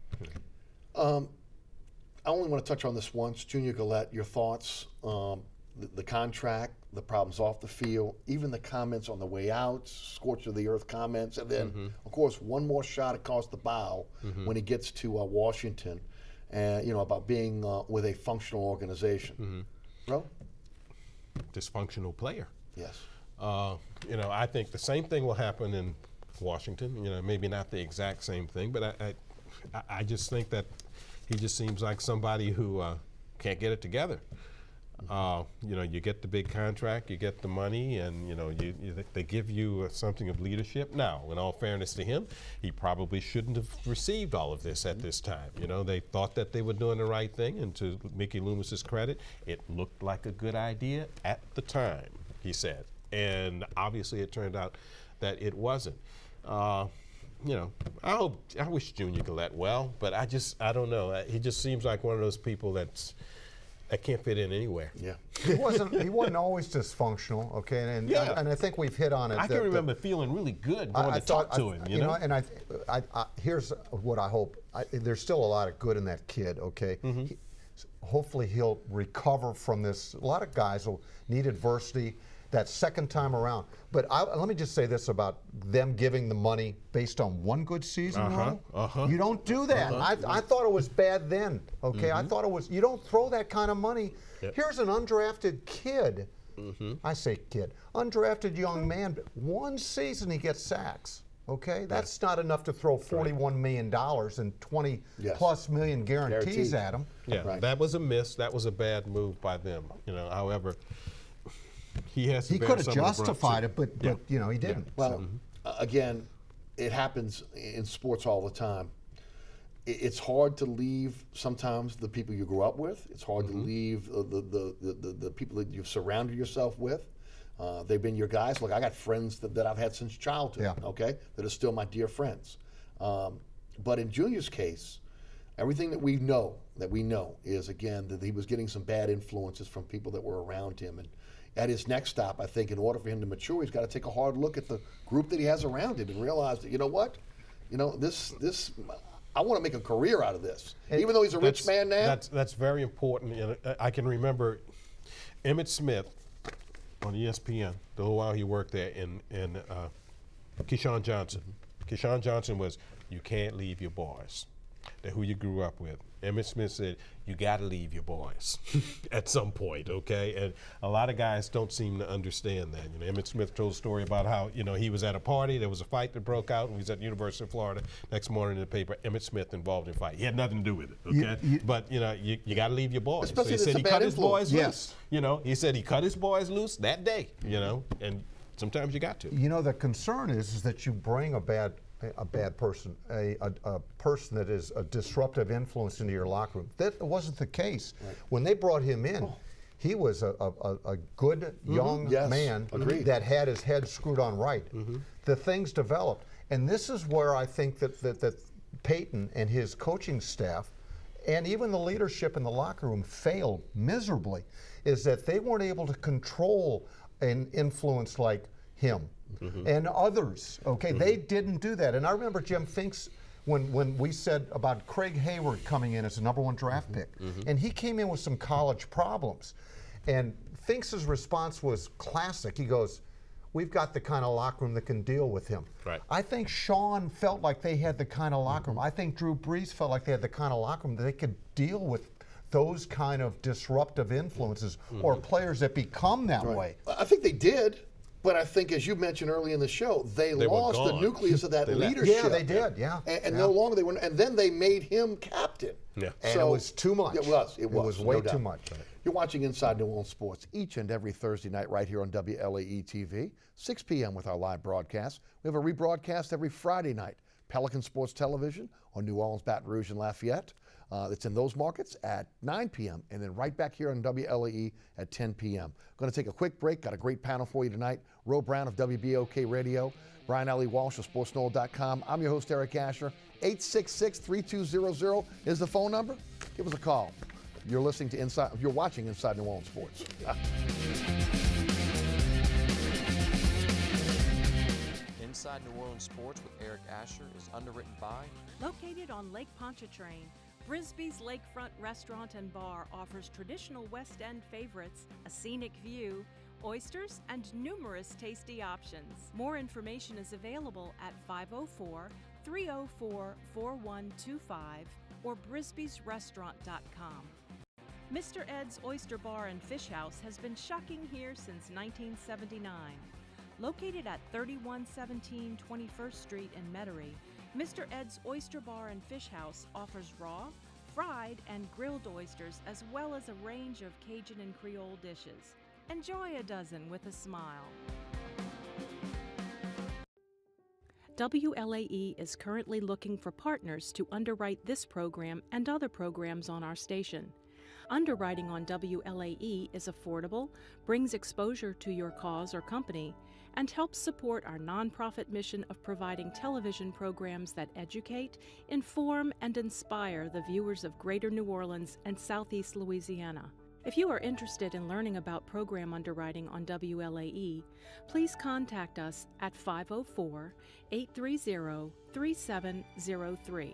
Um, I only want to touch on this once. Junior Galette, your thoughts, um, the, the contract, the problems off the field, even the comments on the way out, scorch of the earth comments, and then, mm-hmm. of course, one more shot across the bow mm-hmm. when he gets to uh, Washington, and you know about being uh, with a functional organization. Mm-hmm. Bro, dysfunctional player. Yes. Uh, you know, I think the same thing will happen in Washington. You know, maybe not the exact same thing, but I, I, I just think that he just seems like somebody who uh, can't get it together. Uh, you know, you get the big contract, you get the money, and you know, you, you they give you uh, something of leadership. Now, in all fairness to him, he probably shouldn't have received all of this at this time. You know, they thought that they were doing the right thing, and to Mickey Loomis's credit, it looked like a good idea at the time, he said. And obviously, it turned out that it wasn't. Uh, you know, I hope, I wish Junior Galette well, but I just, I don't know. He just seems like one of those people that's that can't fit in anywhere. Yeah, he wasn't. He wasn't always dysfunctional. Okay, and yeah. I, and I think we've hit on it. I can remember the, feeling really good going I, I to talk thought, to I, him. You, you know? know, and I, I, I, here's what I hope. I, there's still a lot of good in that kid. Okay, mm-hmm. he, hopefully he'll recover from this. A lot of guys will need adversity that second time around. But I, let me just say this about them giving the money based on one good season. Uh-huh, uh-huh. You don't do that. Uh-huh. I, I thought it was bad then. Okay, mm-hmm. I thought it was. You don't throw that kind of money. Yep. Here's an undrafted kid. Mm-hmm. I say kid, undrafted young man. One season he gets sacks. Okay, that's yeah. not enough to throw forty-one million dollars and twenty yes. plus million guarantees Guaranteed. at him. Yeah, right. That was a miss. That was a bad move by them. You know, however. He has. To he could have justified it, but, yeah. but you know he didn't. Yeah. Well, so. uh, again, it happens in sports all the time. It, it's hard to leave sometimes the people you grew up with. It's hard mm-hmm. to leave uh, the, the, the, the the people that you've surrounded yourself with. Uh, they've been your guys. Look, I got friends that, that I've had since childhood. Yeah. Okay, that are still my dear friends. Um, but in Junior's case, everything that we know that we know is again that he was getting some bad influences from people that were around him. And at his next stop, I think in order for him to mature, he's got to take a hard look at the group that he has around him and realize that, you know what, you know, this, this, I want to make a career out of this. It, Even though he's a rich man now. That's, that's very important. And I can remember Emmitt Smith on E S P N, the whole while he worked there, and, and uh, Keyshawn Johnson. Mm-hmm. Keyshawn Johnson was, you can't leave your boys. They're who you grew up with. Emmitt Smith said, you got to leave your boys at some point, okay? And a lot of guys don't seem to understand that. You know, Emmitt Smith told a story about how, you know, he was at a party, there was a fight that broke out, and he was at the University of Florida. Next morning in the paper, Emmitt Smith involved in a fight. He had nothing to do with it, okay? You, you, but, you know, you, you got to leave your boys. Especially so he said he cut influence. his boys yes. loose. You know, he said he cut his boys loose that day, you know, and sometimes you got to. You know, the concern is, is that you bring a bad a bad person, a, a, a person that is a disruptive influence into your locker room. That wasn't the case. Right. When they brought him in, oh. he was a, a, a good mm-hmm. young yes. man Agreed. that had his head screwed on right. Mm-hmm. The things developed. And this is where I think that, that, that Peyton and his coaching staff and even the leadership in the locker room failed miserably, is that they weren't able to control an influence like him. Mm-hmm. And others, okay, mm-hmm. they didn't do that. And I remember Jim Finks when when we said about Craig Hayward coming in as a number one draft mm-hmm. pick, mm-hmm. and he came in with some college problems, and Finks's response was classic. He goes, "We've got the kind of locker room that can deal with him." Right. I think Sean felt like they had the kind of locker room. I think Drew Brees felt like they had the kind of locker room that they could deal with those kind of disruptive influences mm-hmm. or players that become that right. way. I think they did. But I think, as you mentioned early in the show, they, they lost the nucleus of that leadership. Yeah, they did. Yeah, and, and yeah. no longer they were. And then they made him captain. Yeah, and so, it was too much. It was. It was, it was way no too doubt. much. You're watching Inside New Orleans Sports each and every Thursday night right here on W L A E T V, six p m with our live broadcast. We have a rebroadcast every Friday night. Pelican Sports Television on New Orleans, Baton Rouge, and Lafayette. Uh, it's in those markets at nine p m and then right back here on W L A E at ten p m Going to take a quick break. Got a great panel for you tonight. Ro Brown of W B O K Radio, Brian Ellie Walsh of Sports Nola dot com. I'm your host, Eric Asher. eight six six, three two zero zero is the phone number. Give us a call. You're listening to Inside. You're watching Inside New Orleans Sports. Inside New Orleans Sports with Eric Asher is underwritten by. Located on Lake Pontchartrain, Brisby's Lakefront Restaurant and Bar offers traditional West End favorites, a scenic view, oysters, and numerous tasty options. More information is available at five oh four, three oh four, four one two five or brisbys restaurant dot com. Mister Ed's Oyster Bar and Fish House has been shucking here since nineteen seventy-nine. Located at thirty-one seventeen twenty-first Street in Metairie, Mister Ed's Oyster Bar and Fish House offers raw, fried, and grilled oysters as well as a range of Cajun and Creole dishes. Enjoy a dozen with a smile. W L A E is currently looking for partners to underwrite this program and other programs on our station. Underwriting on W L A E is affordable, brings exposure to your cause or company, and helps support our nonprofit mission of providing television programs that educate, inform, and inspire the viewers of Greater New Orleans and Southeast Louisiana. If you are interested in learning about program underwriting on W L A E, please contact us at five oh four, eight three zero, three seven zero three.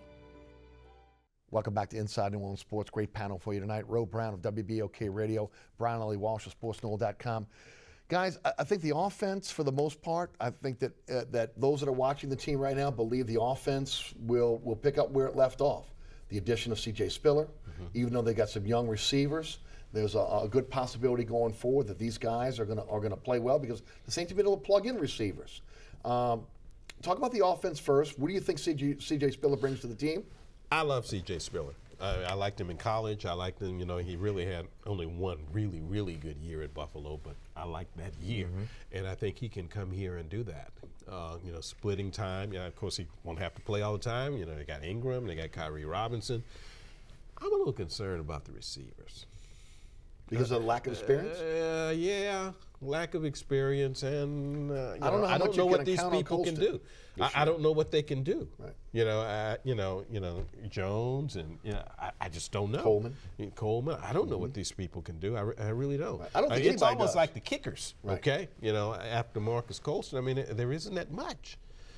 Welcome back to Inside New Orleans Sports. Great panel for you tonight. Ro Brown of W B O K Radio, Brian Ellie Walsh of Sports Nola dot com. Guys, I, I think the offense, for the most part, I think that uh, that those that are watching the team right now believe the offense will will pick up where it left off. The addition of C J Spiller, mm-hmm. even though they got some young receivers, there's a, a good possibility going forward that these guys are gonna are gonna play well because the Saints have been able to plug in receivers. Um, talk about the offense first. What do you think C J, C J Spiller brings to the team? I love C J Spiller. I, I liked him in college. I liked him, you know, he really had only one really, really good year at Buffalo, but I liked that year. Mm-hmm. And I think he can come here and do that. Uh, you know, splitting time. Yeah, of course, he won't have to play all the time. You know, they got Ingram, they got Kyrie Robinson. I'm a little concerned about the receivers. Because of the lack of experience? Uh, yeah, lack of experience, and uh, you I don't know, how I don't much know you what can these count on people can Colston do. I, I don't know what they can do. Right. You know, uh, you know, you know, Jones, and you know, I, I just don't know. Coleman. Coleman. I don't know mm-hmm. what these people can do. I, re I really don't. Right. I don't think uh, it's anybody almost does. like the kickers. Right. Okay, you know, after Marcus Colston, I mean, there isn't that much.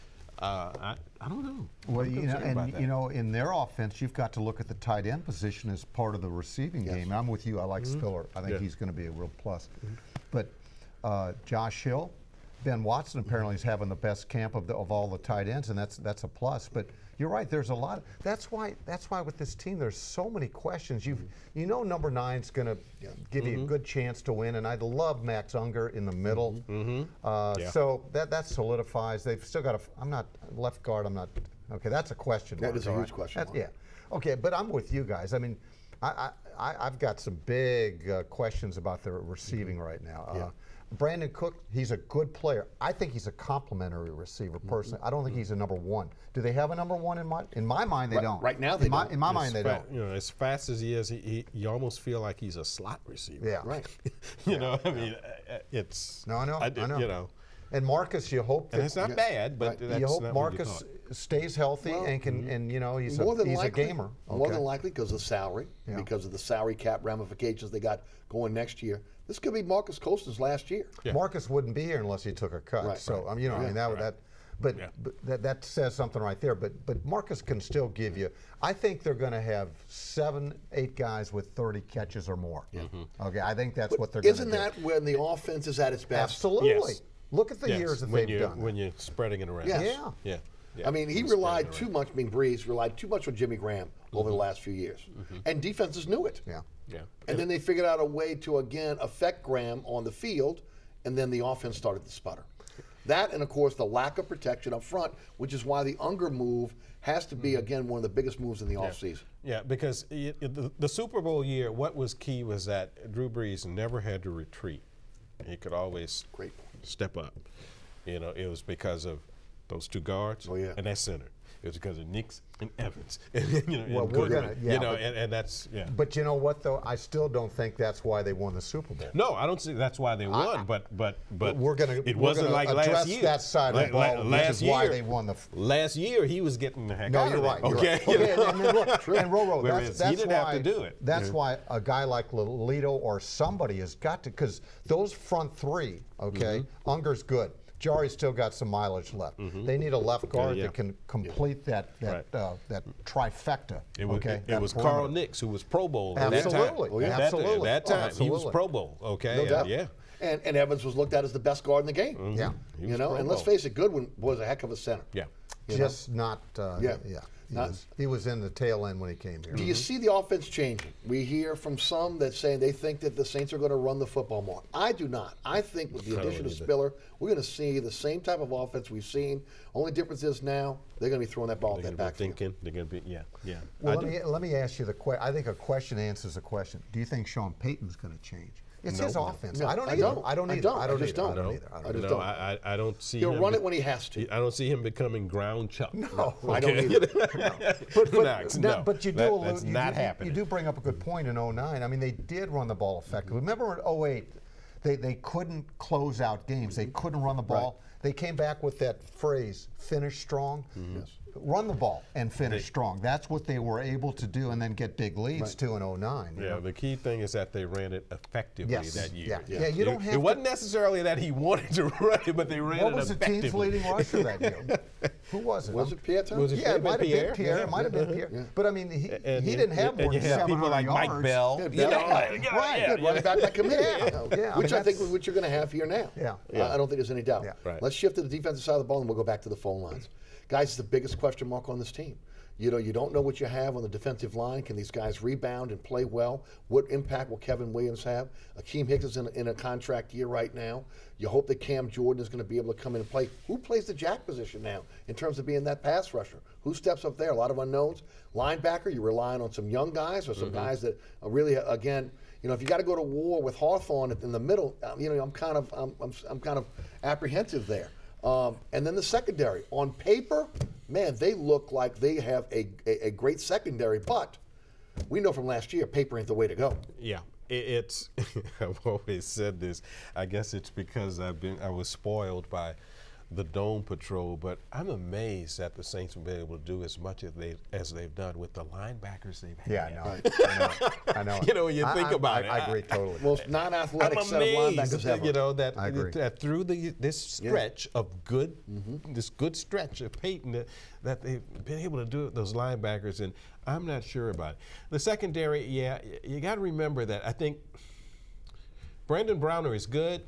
Uh, I, I don't know. Well, I'm you know, and that. you know, in their offense, you've got to look at the tight end position as part of the receiving yes. game. I'm with you. I like mm-hmm. Spiller. I think yeah. he's going to be a real plus. Mm-hmm. But uh, Josh Hill, Ben Watson apparently is having the best camp of, the, of all the tight ends, and that's that's a plus. But you're right. There's a lot. That's why. That's why with this team, there's so many questions. You you know, number nine's going to yeah. give mm-hmm. you a good chance to win, and I love Max Unger in the middle. Mm-hmm. uh, yeah. So that that solidifies. They've still got a. I'm not left guard. I'm not. Okay, that's a question. That mark, is a all huge right? question. That's, yeah. Okay, but I'm with you guys. I mean, I, I, I've got some big uh, questions about the receiving right now. Uh, yeah. Brandon Cook, he's a good player. I think he's a complimentary receiver, personally. I don't think he's a number one. Do they have a number one in my in my mind? They right, don't. Right now, they in my, don't. In my as mind, they don't. You know, as fast as he is, he, he you almost feel like he's a slot receiver. Yeah. Right. you yeah. know, I mean, uh, it's. No, I know. I, I know. You know. And Marcus, you hope that And it's not yeah, bad, but right. that's you hope not Marcus what you stays healthy well, and can, mm-hmm. and you know, he's more a than he's likely, a gamer. More Okay. than likely because of salary, Yeah. because of the salary cap ramifications they got going next year. This could be Marcus Colston's last year. Yeah. Marcus wouldn't be here unless he took a cut. Right, so right. I mean, you know, I Yeah. mean that Right. that, but, Yeah. but that that says something right there. But but Marcus can still give you. I think they're going to have seven, eight guys with thirty catches or more. Yeah. Okay, I think that's But what they're going to do. isn't that when the offense is at its best? Absolutely. Yes. Look at the Yes, years that when they've you're, done. when you're spreading it around. Yes. Yeah. Yeah. Yeah, I mean, he was relied spreading too much, being Breeze, relied too much on Jimmy Graham over the last few years. And defenses knew it. Yeah. Yeah. And then they figured out a way to, again, affect Graham on the field, and then the offense started to sputter. That, and of course, the lack of protection up front, which is why the Unger move has to be, again, one of the biggest moves in the offseason. Yeah, because it, it, the, the Super Bowl year, what was key was that Drew Brees never had to retreat. He could always Great. step up. You know, it was because of those two guards Oh, yeah. and that center. It was because of Nix and Evans. you know, Well, and we're Goodwin. gonna- yeah, you know, but- and, and that's yeah. But you know what, though? I still don't think that's why they won the Super Bowl. No, I don't see that's why they won, but but but we're gonna it we're wasn't gonna like address last year. that side of the La- ball, la- which last is why year- they won the. F- Last year he was getting the heck No, out you're of right. it. You're Okay, right. You Okay, know? and, and look, and Roro, Whereas that's, he that's didn't why, have to do it. That's Yeah. why a guy like Lolito or somebody has got to, because those front three, okay, Mm-hmm. Unger's good. Jari's still got some mileage left. They need a left guard yeah. that can complete that that Right. uh, that trifecta. It was, okay, it, that was perimeter. Carl Nix who was Pro Bowl at that time. Absolutely. Oh, yeah. At that, Absolutely. At that Oh, time, he was absolutely. Pro Bowl. Okay, No and doubt. yeah. And, and Evans was looked at as the best guard in the game. Yeah. He You was know, Pro and let's Bowl. face it, Goodwin was a heck of a center. Yeah. You know? Just not. Uh, Yeah. yeah. He, Not- was, he was in the tail end when he came here. Do you see the offense changing? We hear from some that say they think that the Saints are going to run the football more. I do not. I think with the I don't addition of either. Spiller, we're going to see the same type of offense we've seen. Only difference is now they're going to be throwing that ball They're at going that to be backfield. thinking. They're going to be, yeah, yeah. Well, I let do- me, let me ask you the question. I think a question answers a question. Do you think Sean Payton's going to change? It's No. his offense. No, I don't I either. don't. I don't I either. don't. I I don't just either. don't. I don't No, either. I I don't just no, don't. I, I, I don't see He'll him. run be- it when he has to. I don't see him becoming ground chuck. No, I don't either. But, but, Knox, now- no. but you do That- allude- that's you not do, happening. You do bring up a good point in oh nine. I mean, they did run the ball effectively. Remember in oh eight, they, they couldn't close out games. They couldn't run the ball. They came back with that phrase, finish strong. Yes. Run the ball and finish They- strong. That's what they were able to do and then get big leads too in oh nine. you Yeah, know? the key thing is that they ran it effectively Yes. that year. Yeah. Yeah, you don't it, have it to- wasn't necessarily that he wanted to run it, but they ran What it was the effectively. team's leading rusher that year? Who was it? Was it Pierre Thomas? Was it Yeah, it might have Pierre? been Pierre. Yeah. It might have been Pierre. But I mean, he, And he you- didn't have and more you than have seven people hundred like yards. Mike Bell. Yeah, You Bell. know, Yeah, yeah, right. yeah, Good running back by committee. Yeah, you know, yeah, I which mean, I think that's- what you're going to have here now. Yeah. Uh, I don't think there's any doubt. Yeah. Right. Let's shift to the defensive side of the ball, and we'll go back to the phone lines. Guys, it's the biggest question mark on this team. You know, you don't know what you have on the defensive line. Can these guys rebound and play well? What impact will Kevin Williams have? Akeem Hicks is in a, in a contract year right now. You hope that Cam Jordan is going to be able to come in and play. Who plays the jack position now in terms of being that pass rusher? Who steps up there? A lot of unknowns. Linebacker, you're relying on some young guys or some guys that are really, uh, again, you know, if you got to go to war with Hawthorne in the middle, um, you know, I'm kind of, I'm, I'm, I'm kind of apprehensive there. Um, and then the secondary. On paper, man, they look like they have a, a, a great secondary, but we know from last year, paper ain't the way to go. Yeah, it, it's. I've always said this. I guess it's because I've been. I was spoiled by the Dome Patrol, but I'm amazed that the Saints have been able to do as much as they as they've done with the linebackers they've had. Yeah, I know. I know. I know. You know, when you I- think I- about I, it, I I- agree totally. Most non-athletic I'm set of amazed, linebackers ever. you know, that, I agree. that through the this stretch of good, this good stretch of Peyton, that, that they've been able to do it with those linebackers, and I'm not sure about it. The secondary, yeah, y- you got to remember that I think Brandon Browner is good,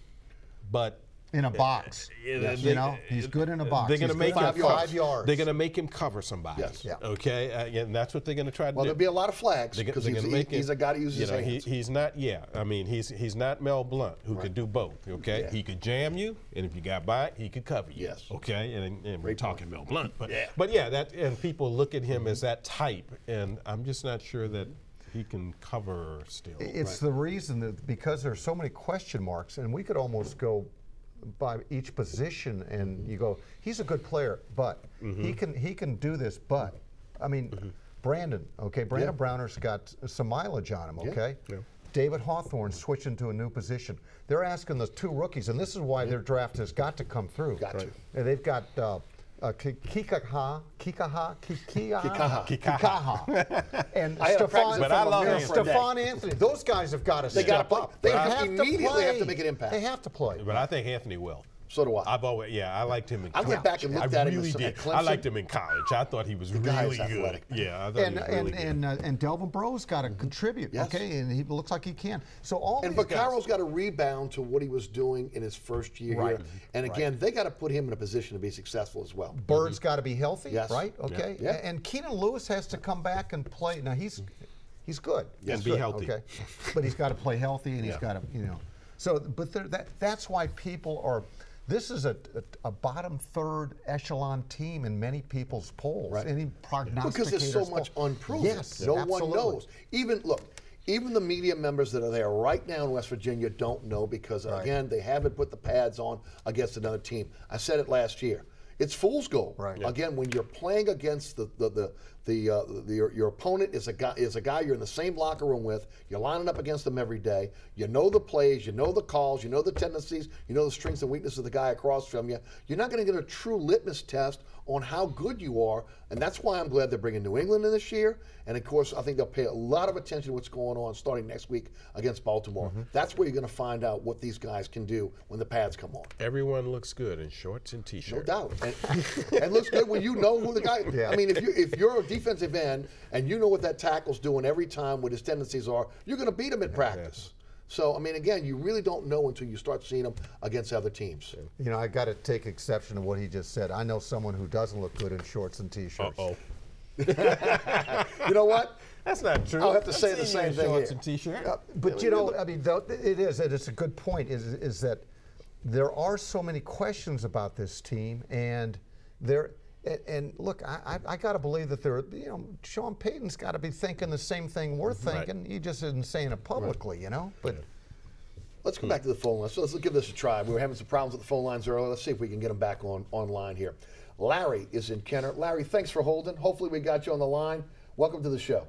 but in a box. Yeah, you know, he's good in a box. they're going to He's make good him in five yards. They're going to make him cover somebody. Yes. Yeah. Okay, uh, and that's what they're going to try to Well, do. there'll be a lot of flags They're go- because they're he's, gonna make he- he's it- a guy to use you his know, hands. He, he's not, yeah. I mean, he's he's not Mel Blunt who could do both. Okay, Yeah. he could jam you, and if you got by it, he could cover you. Yes. Okay, and, and we're Great talking Mel Blunt, but Yeah. but yeah, that and people look at him as that type, and I'm just not sure that he can cover still. It's the reason that because there's so many question marks, and we could almost go by each position, and you go, he's a good player, but he can he can do this, but I mean, Brandon, okay, Brandon Yeah. Browner's got some mileage on him, Yeah. okay. Yeah. David Hawthorne switching to a new position. They're asking the two rookies, and this is why their draft has got to come through. Got to. And they've got uh, uh, Ki- Kikaha, Kikaha, Kikiha, Kikaha. Kikaha, and I had a practice Stephon, But I love and him. Stephon Anthony. Those guys have got to They step gotta play. up. They They have have immediately to play. have to make an impact. They have to play. But I think Anthony will. So do I. I've always, yeah, I liked him in I college. went back and looked I at him really at did. Clemson. I liked him in college. I thought he was guy really is good. athletic, man. Yeah, I thought And he was and really good. and, uh, and Delvin Breaux's got to contribute, Yes. okay? And he looks like he can. So all And these guys, Vaccaro's got to rebound to what he was doing in his first year Right. here. And again, they got to put him in a position to be successful as well. Bird's got to be healthy, Yes. right? Okay. Yeah. And Keenan Lewis has to come back and play. Now he's he's good. And He's be good, healthy. Okay. But he's got to play healthy, and he's Yeah. got to, you know. So, but there, that that's why people are. This is a, a, a bottom third echelon team in many people's polls. Right. Any prognosticators. Because there's so poll. much unproven. Yes, no absolutely. one knows. Even look, even the media members that are there right now in West Virginia don't know because Right. again they haven't put the pads on against another team. I said it last year. It's fool's gold. Right. Yeah. Again, when you're playing against the the the, the, uh, the your, your opponent is a guy is a guy you're in the same locker room with. You're lining up against them every day. You know the plays. You know the calls. You know the tendencies. You know the strengths and weaknesses of the guy across from you. You're not going to get a true litmus test on how good you are, and that's why I'm glad they're bringing New England in this year. And of course, I think they'll pay a lot of attention to what's going on starting next week against Baltimore. Mm-hmm. That's where you're going to find out what these guys can do when the pads come on. Everyone looks good in shorts and No t-shirts. doubt, and, and it looks good when you know who the guy. Yeah. I mean, if you if you're a defensive end and you know what that tackle's doing every time, what his tendencies are, you're going to beat him in practice. So I mean, again, you really don't know until you start seeing them against other teams. You know, I got to take exception to what he just said. I know someone who doesn't look good in shorts and t-shirts. Uh-oh. You know what? That's not true. I'll have to I've say the seen you in same thing shorts here. and t-shirt. Uh, but you know, I mean, though, it is. It's a good point. Is is that there are so many questions about this team, and there. And, and look, I, I, I got to believe that there. You know, Sean Payton's got to be thinking the same thing we're thinking. He just isn't saying it publicly, you know. But Let's go back to the phone lines. So let's give this a try. We were having some problems with the phone lines earlier. Let's see if we can get them back on online here. Larry is in Kenner. Larry, thanks for holding. Hopefully we got you on the line. Welcome to the show.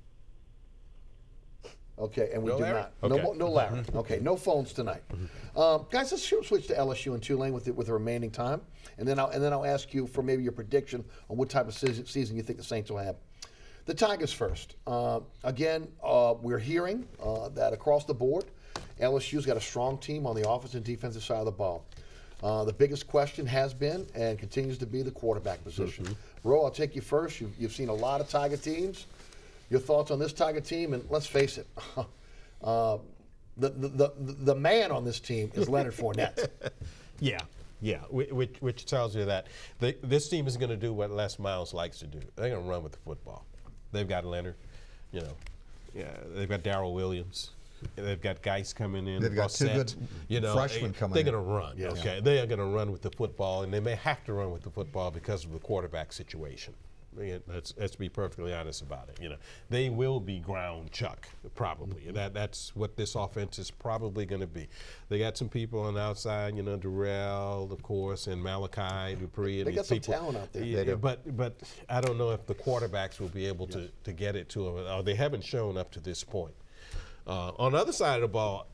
Okay, and we No do Larry? not. No, Okay. mo- no Larry. Okay, no phones tonight. Um, guys, let's sh- switch to L S U and Tulane with the, with the remaining time, and then I'll and then I'll ask you for maybe your prediction on what type of season, season you think the Saints will have. The Tigers first. Uh, again, uh, we're hearing uh, that across the board, L S U's got a strong team on the offensive and defensive side of the ball. Uh, the biggest question has been and continues to be the quarterback position. Mm-hmm. Ro, I'll take you first. You've, you've seen a lot of Tiger teams. Your thoughts on this Tiger team, and let's face it, uh, the, the the the man on this team is Leonard Fournette. Yeah, yeah, whi- which, which tells you that they, this team is going to do what Les Miles likes to do. They're going to run with the football. They've got Leonard, you know, yeah, they've got Darrell Williams. They've got guys coming in. They've got two Brissett, good you know, freshmen they, coming They're in. going to run. Yes. Okay, they are going to run with the football, and they may have to run with the football because of the quarterback situation. I mean, let's, let's be perfectly honest about it. You know, they will be ground chuck probably. Mm-hmm. That that's what this offense is probably going to be. They got some people on the outside. You know, Darrell, of course, and Malachi Dupree. And They these got some people. talent out there. Yeah, They do. But but I don't know if the quarterbacks will be able to to get it to them. Or they haven't shown up to this point. Uh, on the other side of the ball,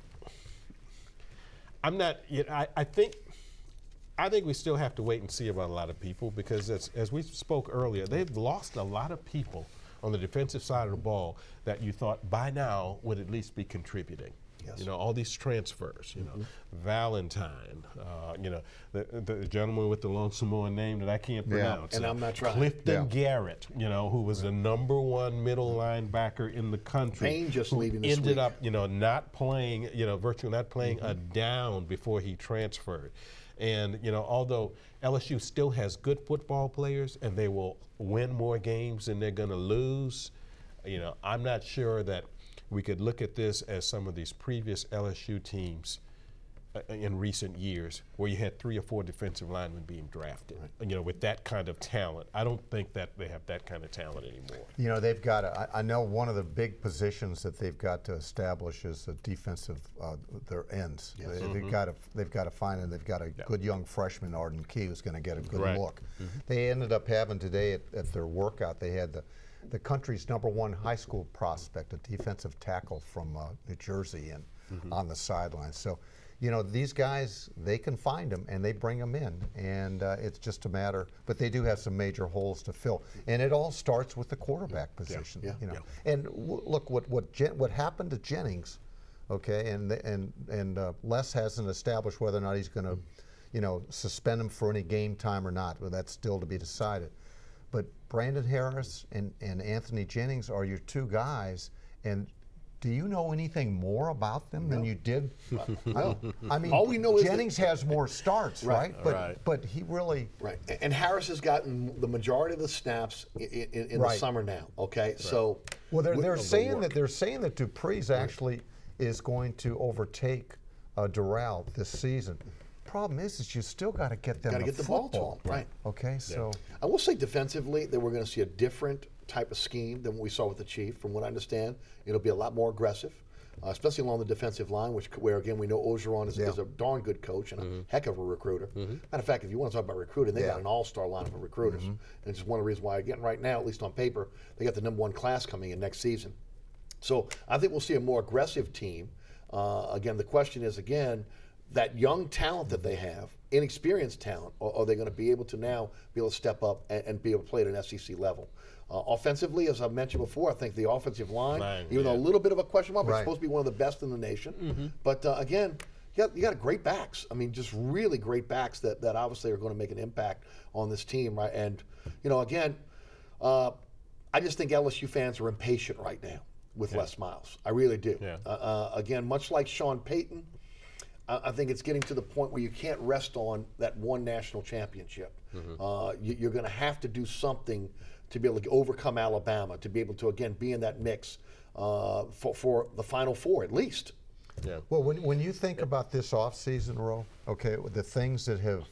I'm not. You know, I, I think. I think we still have to wait and see about a lot of people because, as, as we spoke earlier, they've lost a lot of people on the defensive side of the ball that you thought by now would at least be contributing. Yes. You know, all these transfers, you know, Valentine, uh, you know, the, the gentleman with the long Samoan name that I can't Yeah, pronounce. and uh, I'm not trying. Clifton Yeah. Garrett, you know, who was the number one middle linebacker in the country. Payne just who leaving this ended week. up, you know, not playing, you know, virtually not playing Mm-hmm. a down before he transferred. And, you know, although L S U still has good football players and they will win more games than they're going to lose, you know, I'm not sure that we could look at this as some of these previous L S U teams uh, in recent years where you had three or four defensive linemen being drafted, you know, with that kind of talent. I don't think that they have that kind of talent anymore. you know, they've got to, I, I know one of the big positions that they've got to establish is the defensive, uh, their ends. They, Mm-hmm. They've got to, they've got to find, and they've got a good young freshman, Arden Key, who's going to get a good Right. look. They ended up having today at, at their workout, they had the, the country's number one high school prospect, a defensive tackle from uh, New Jersey, and on the sidelines. So, you know, these guys, they can find them and they bring them in, and uh, it's just a matter. But they do have some major holes to fill, and it all starts with the quarterback position. yeah, you know, yeah. and w look what what Jen what happened to Jennings, okay, and the, and and uh, Les hasn't established whether or not he's going to, you know, suspend him for any game time or not. Well, that's still to be decided. But Brandon Harris and, and Anthony Jennings are your two guys, and do you know anything more about them no. than you did? I, I mean, all we know Jennings is has more starts, right? right? But right. but he really right. And Harris has gotten the majority of the snaps in, in, in right. the summer now. Okay, right. so well, they're they're saying the that they're saying that Dupree's actually right. is going to overtake uh, Durrell this season. Problem is, is you still got to get them got to the get the football. ball to them, right? Okay, so yeah. I will say defensively that we're going to see a different type of scheme than what we saw with the Chief. From what I understand, it'll be a lot more aggressive. Uh, especially along the defensive line, which where again we know Orgeron is, yeah. is a darn good coach and mm-hmm. a heck of a recruiter. Mm-hmm. Matter of fact, if you want to talk about recruiting, they yeah. got an all-star line of recruiters, mm-hmm. and it's just one of the reasons why again right now, at least on paper, they got the number one class coming in next season. So I think we'll see a more aggressive team. Uh, again, the question is again that young talent that they have, inexperienced talent, are, are they going to be able to now be able to step up and, and be able to play at an S E C level? Uh, offensively, as I've mentioned before, I think the offensive line, line even yeah. though a little bit of a question mark, right. it's supposed to be one of the best in the nation. Mm-hmm. But uh, again, you got, you got great backs. I mean, just really great backs that, that obviously are going to make an impact on this team, right? And, you know, again, uh, I just think L S U fans are impatient right now with yeah. Les Miles. I really do. Yeah. Uh, uh, again, much like Sean Payton, I, I think it's getting to the point where you can't rest on that one national championship. Mm-hmm. uh, you, you're going to have to do something to be able to overcome Alabama, to be able to, again, be in that mix uh, for, for the Final Four at least. Yeah. Well, when, when you think about this offseason, Ro, okay, the things that have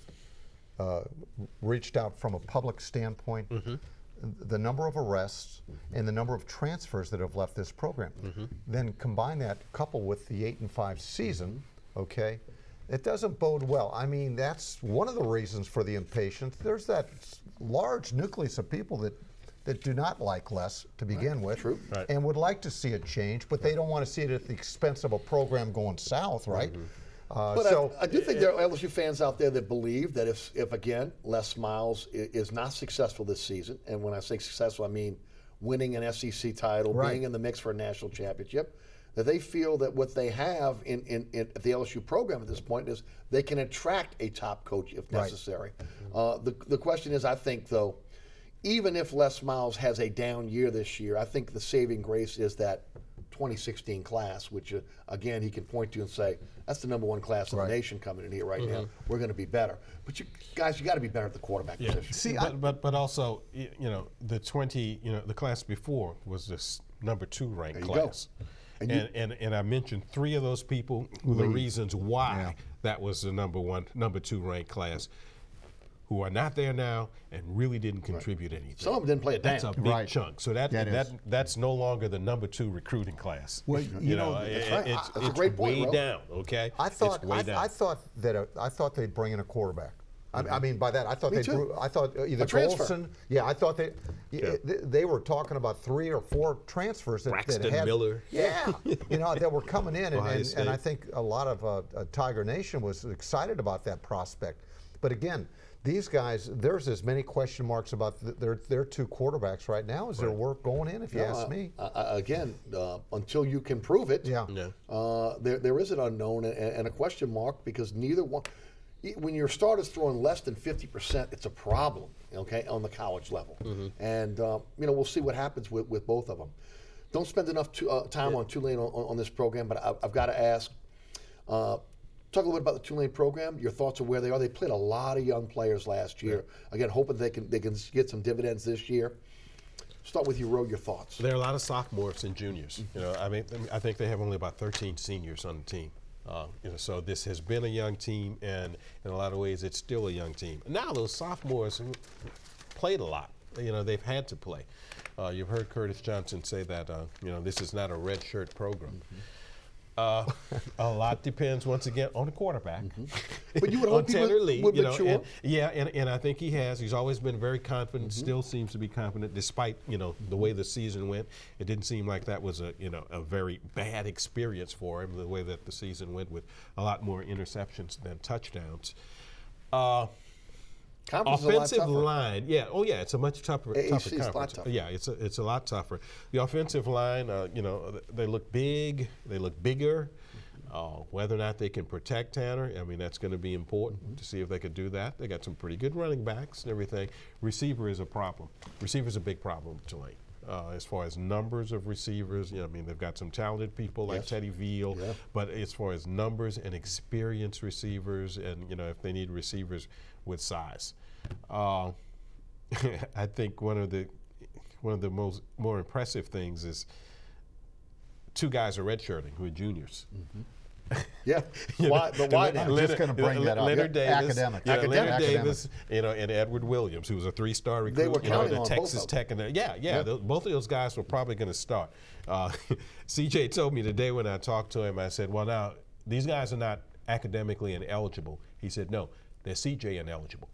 uh, reached out from a public standpoint, mm-hmm. the number of arrests and the number of transfers that have left this program, mm-hmm. then combine that couple with the eight and five season, okay, it doesn't bode well. I mean, that's one of the reasons for the impatience. There's that large nucleus of people that that do not like Les to begin right. with True. Right. and would like to see a change, but they don't want to see it at the expense of a program going south, right? Mm-hmm. uh, but so I, I do think there are L S U fans out there that believe that if, if again, Les Miles is, is not successful this season, and when I say successful, I mean winning an S E C title, right. being in the mix for a national championship, that they feel that what they have in, in, in at the L S U program at this point is they can attract a top coach if necessary. Right. Uh, the, the question is, I think, though, even if Les Miles has a down year this year, I think the saving grace is that twenty sixteen class, which, uh, again, he can point to and say, that's the number one class in right. the nation coming in here right mm-hmm. now. We're going to be better. But, you guys, you got to be better at the quarterback yeah. position. See, but, I, but but also, you know, the twenty, you know, the class before was this number two ranked class. Go. And, and, and and I mentioned three of those people were the reasons why yeah. that was the number one, number two ranked class, who are not there now and really didn't contribute right. anything. Some of them didn't play a damn. That's a big right. chunk. So that, that, that that's no longer the number two recruiting class. Well, you, you know, know, that's it, right. it's, that's it's a great point, way bro. down. Okay, I thought it's way I, down. I thought that a, I thought they'd bring in a quarterback. Mm-hmm. I, I mean, by that I thought Me they. too. I thought either Golson. Yeah, I thought they. Yeah. They, they were talking about three or four transfers that, Braxton that had. Miller. Yeah, you know, that were coming in, and, and, and I think a lot of uh, uh, Tiger Nation was excited about that prospect. But again, these guys, there's as many question marks about th their their two quarterbacks right now as right. there were going in. If you no, ask uh, me. Uh, again, uh, until you can prove it, yeah, yeah. Uh, there there is an unknown and, and a question mark because neither one. When your starter's throwing less than fifty percent, it's a problem, okay, on the college level. Mm-hmm. And, uh, you know, we'll see what happens with, with both of them. Don't spend enough to, uh, time yeah. on Tulane on, on this program, but I, I've got to ask, uh, talk a little bit about the Tulane program, your thoughts on where they are. They played a lot of young players last year. Yeah. Again, hoping they can they can get some dividends this year. Start with you, Ro, your thoughts. There are a lot of sophomores and juniors. You know, I mean, I think they have only about thirteen seniors on the team. Uh, you know, so this has been a young team, and in a lot of ways, it's still a young team. Now those sophomores played a lot. You know, they've had to play. Uh, you've heard Curtis Johnson say that, uh, you know, this is not a red shirt program. Mm-hmm. Uh, a lot depends, once again, on the quarterback. Mm-hmm. But you would hope he would, Lee, would you know, mature. And, yeah, and, and I think he has. He's always been very confident, mm-hmm. still seems to be confident, despite, you know, the way the season went. It didn't seem like that was a, you know, a very bad experience for him, the way that the season went with a lot more interceptions than touchdowns. Uh, Offensive line, yeah, oh yeah, it's a much tougher, tougher conference. A lot tougher. Yeah, it's a, it's a lot tougher. The offensive line, uh, you know, they look big, they look bigger. Uh, whether or not they can protect Tanner, I mean, that's going to be important mm-hmm. to see if they could do that. They got some pretty good running backs and everything. Receiver is a problem. Receiver is a big problem with Tulane. Uh, as far as numbers of receivers, you know, I mean, they've got some talented people like yes. Teddy Veal, yeah. but as far as numbers and experienced receivers, and you know, if they need receivers with size, uh, I think one of the one of the most more impressive things is two guys are redshirting who are juniors. Mm-hmm. Yeah, why, but why? I'm just going to bring that up. Leonard yeah. Davis, Academic. Yeah, Academic. Leonard Academic. Davis, you know, and Edward Williams, who was a three-star recruit. They were you know, counting the on Texas both of Tech, and the, yeah, yeah, Yeah. the, both of those guys were probably going to start. Uh, C J told me today when I talked to him, I said, "Well, now these guys are not academically ineligible." He said, "No, they're C J ineligible."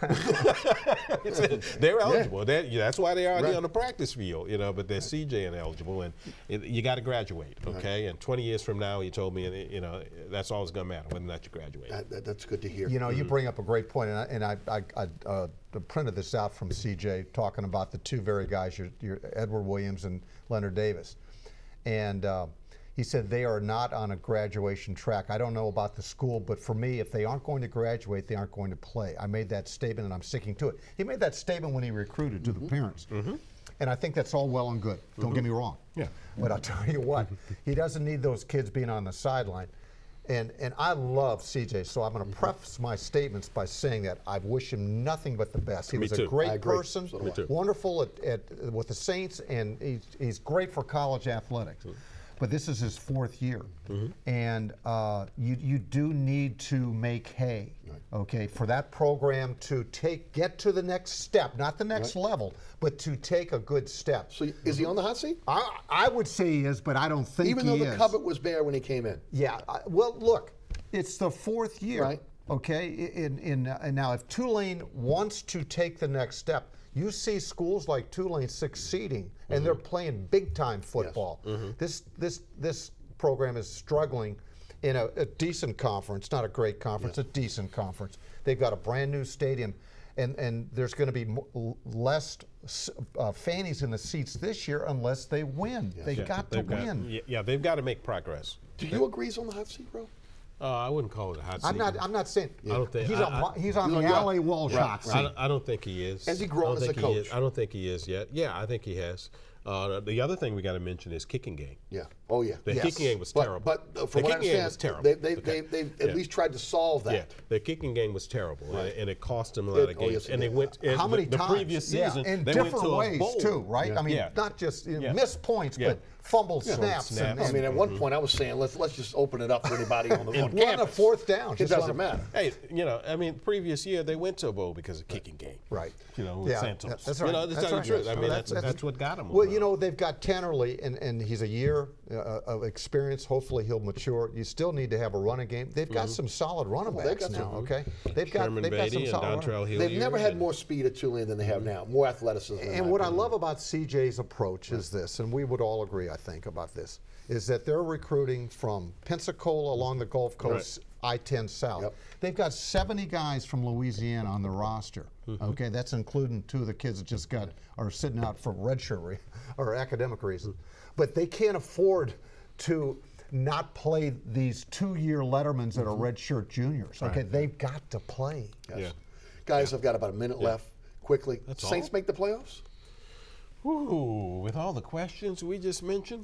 They're eligible. Yeah. They're, yeah, that's why they are right. on the practice field, you know. But they're C J ineligible, and it, you got to graduate, okay? Right. And twenty years from now, he told me, you know, that's all that's going to matter, whether or not you graduate. That, that, that's good to hear. You know, mm-hmm. you bring up a great point, and I, and I, I, I uh, printed this out from C J talking about the two very guys, your, your Edward Williams and Leonard Davis, and. Uh, He said they are not on a graduation track. I don't know about the school, but for me, if they aren't going to graduate, they aren't going to play. I made that statement, and I'm sticking to it. He made that statement when he recruited to mm-hmm. the parents. Mm-hmm. And I think that's all well and good. Don't mm-hmm. get me wrong. Yeah. But I'll tell you what, he doesn't need those kids being on the sideline. And and I love C J, so I'm going to mm-hmm. preface my statements by saying that I wish him nothing but the best. He Me was too. a great I agree. person, So do I. wonderful at, at, with the Saints, and he's, he's great for college athletics. Mm-hmm. But this is his fourth year, mm-hmm. and uh, you you do need to make hay, right. okay, for that program to take get to the next step, not the next right. level, but to take a good step. So is he on the hot seat? I I would say he is, but I don't think even he though the is. cupboard was bare when he came in. Yeah. I, well, look, it's the fourth year, right? Okay. In in uh, and now if Tulane wants to take the next step. You see schools like Tulane succeeding, and mm-hmm. they're playing big-time football. Yes. Mm-hmm. This this this program is struggling in a, a decent conference, not a great conference, yes. a decent conference. They've got a brand-new stadium, and, and there's going to be mo- less uh, fannies in the seats this year unless they win. Yes. They've yeah, got they've to got, win. Yeah, they've got to make progress. Do you agree he's on the hot seat, bro? Uh, I wouldn't call it a hot seat. I'm not. I'm not saying. Yeah. I don't think he's I, on. I, he's on he's the on L A Walsh right, hot seat. I don't, I don't think he is. Has he grown as a coach? I don't think he is yet. Yeah, I think he has. Uh, the other thing we got to mention is kicking game. Yeah. Oh yeah. The yes. kicking game was but, terrible. But uh, from the what I kicking game understand, was terrible. they, they, okay. they, they've at yeah. least tried to solve that. Yeah. The kicking game was terrible, right. and, and it cost them a it, lot of games. Oh, yes, and they did. went. How and many the, times? The previous yeah. season, in they different went to ways a bowl. too, right? Yeah. I mean, yeah. not just you know, yeah. missed points, yeah. but fumbled yeah. snaps. snaps. And, I and, mean, at one point I was saying let's let's just open it up for anybody on the on One campus. a fourth down. It just doesn't matter. Hey, you know, I mean, previous year they went to a bowl because of kicking game. Right. You know, with yeah, Santos. That's right. You know, that's, that's the right. truth. I mean, Well, that's, that's, that's what got him. Well, you know, they've got Tannerly, and, and he's a year uh, of experience. Hopefully, he'll mature. You still need to have a running game. They've got mm-hmm. some solid running well, backs got now. Some, okay, they've got Sherman they've Beatty got some and solid. Dontrell They've never had more speed at Tulane than they have now. More athleticism. And what I love about C J's approach is this, and we would all agree, I think, about this, is that they're recruiting from Pensacola along the Gulf Coast, right. I ten South. Yep. They've got seventy guys from Louisiana on the roster. Mm-hmm. Okay, that's including two of the kids that just got are sitting out for redshirt re- or academic reasons. But they can't afford to not play these two-year Lettermans that are redshirt juniors. Okay, right. They've got to play. Yes. Yeah. Guys, yeah. I've got about a minute yeah. left. Quickly, That's Saints all? make the playoffs? Ooh, with all the questions we just mentioned,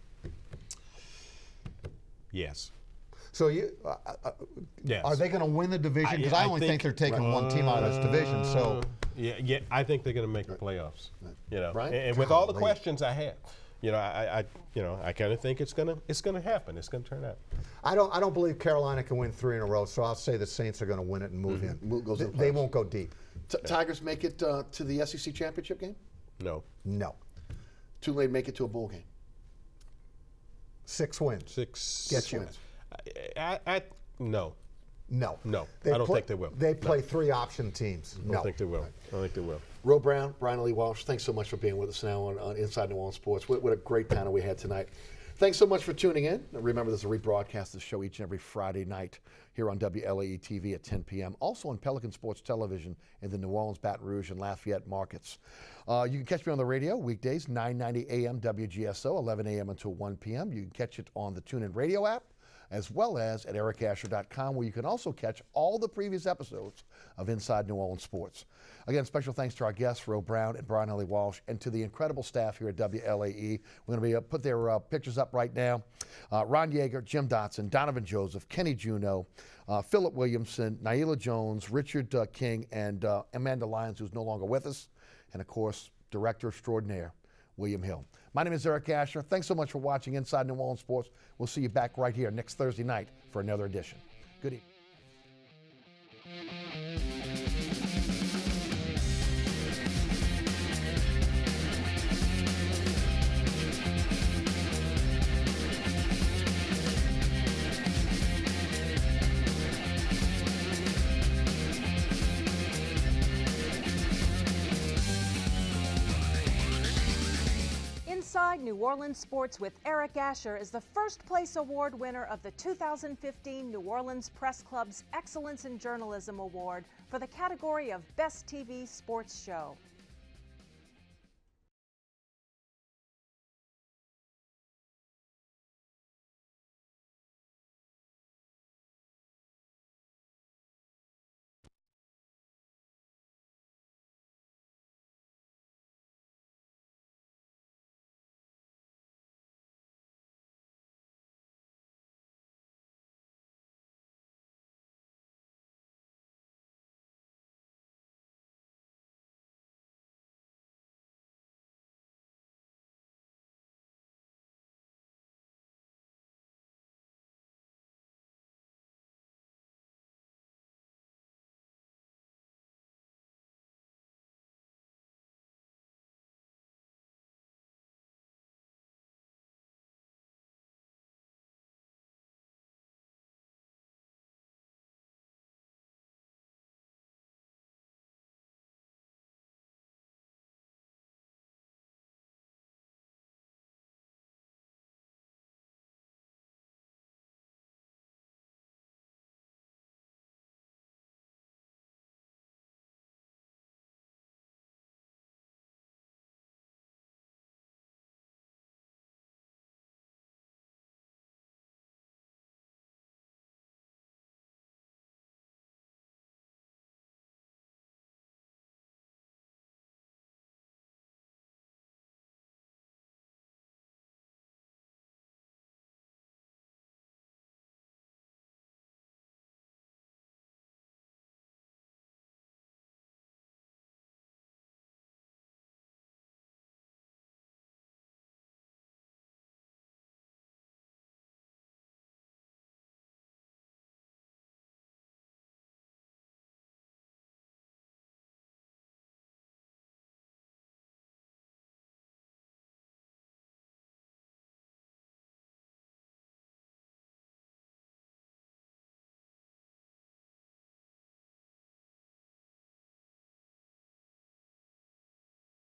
yes. So you, uh, uh, yes. are they going to win the division? Because I, I only think, think they're taking right. one team out of this division. So yeah, yeah, I think they're going to make the playoffs. Right. You know, right? and, and with all the questions I have, you know, I, I you know, I kind of think it's gonna, it's gonna happen. It's gonna turn out. I don't, I don't believe Carolina can win three in a row. So I'll say the Saints are going to win it and move mm-hmm. in. Goes they, they won't go deep. T- Tigers make it uh, to the S E C championship game? No. No. Tulane make it to a bowl game? Six wins. Six. Get you. wins. I, I, I, no. No. No. They I don't play, think they will. They play no. three option teams. I don't no. think they will. Right. I don't think they will. Ro Brown, Brian Lee Walsh, thanks so much for being with us now on, on Inside New Orleans Sports. What, what a great panel we had tonight. Thanks so much for tuning in. Remember, there's a rebroadcast of the show each and every Friday night here on W L A E T V at ten p.m. Also on Pelican Sports Television in the New Orleans, Baton Rouge, and Lafayette markets. Uh, you can catch me on the radio weekdays, nine ninety a.m. W G S O, eleven a.m. until one p.m. You can catch it on the TuneIn Radio app as well as at eric asher dot com, where you can also catch all the previous episodes of Inside New Orleans Sports. Again, special thanks to our guests, Ro Brown and Brian Ellie Walsh, and to the incredible staff here at W L A E. We're going to be uh, put their uh, pictures up right now. Uh, Ron Yeager, Jim Dotson, Donovan Joseph, Kenny Juno, uh, Philip Williamson, Naila Jones, Richard uh, King, and uh, Amanda Lyons, who's no longer with us, and of course, Director Extraordinaire, William Hill. My name is Eric Asher. Thanks so much for watching Inside New Orleans Sports. We'll see you back right here next Thursday night for another edition. Good evening. Inside New Orleans Sports with Eric Asher is the first place award winner of the two thousand fifteen New Orleans Press Club's Excellence in Journalism Award for the category of Best T V Sports Show.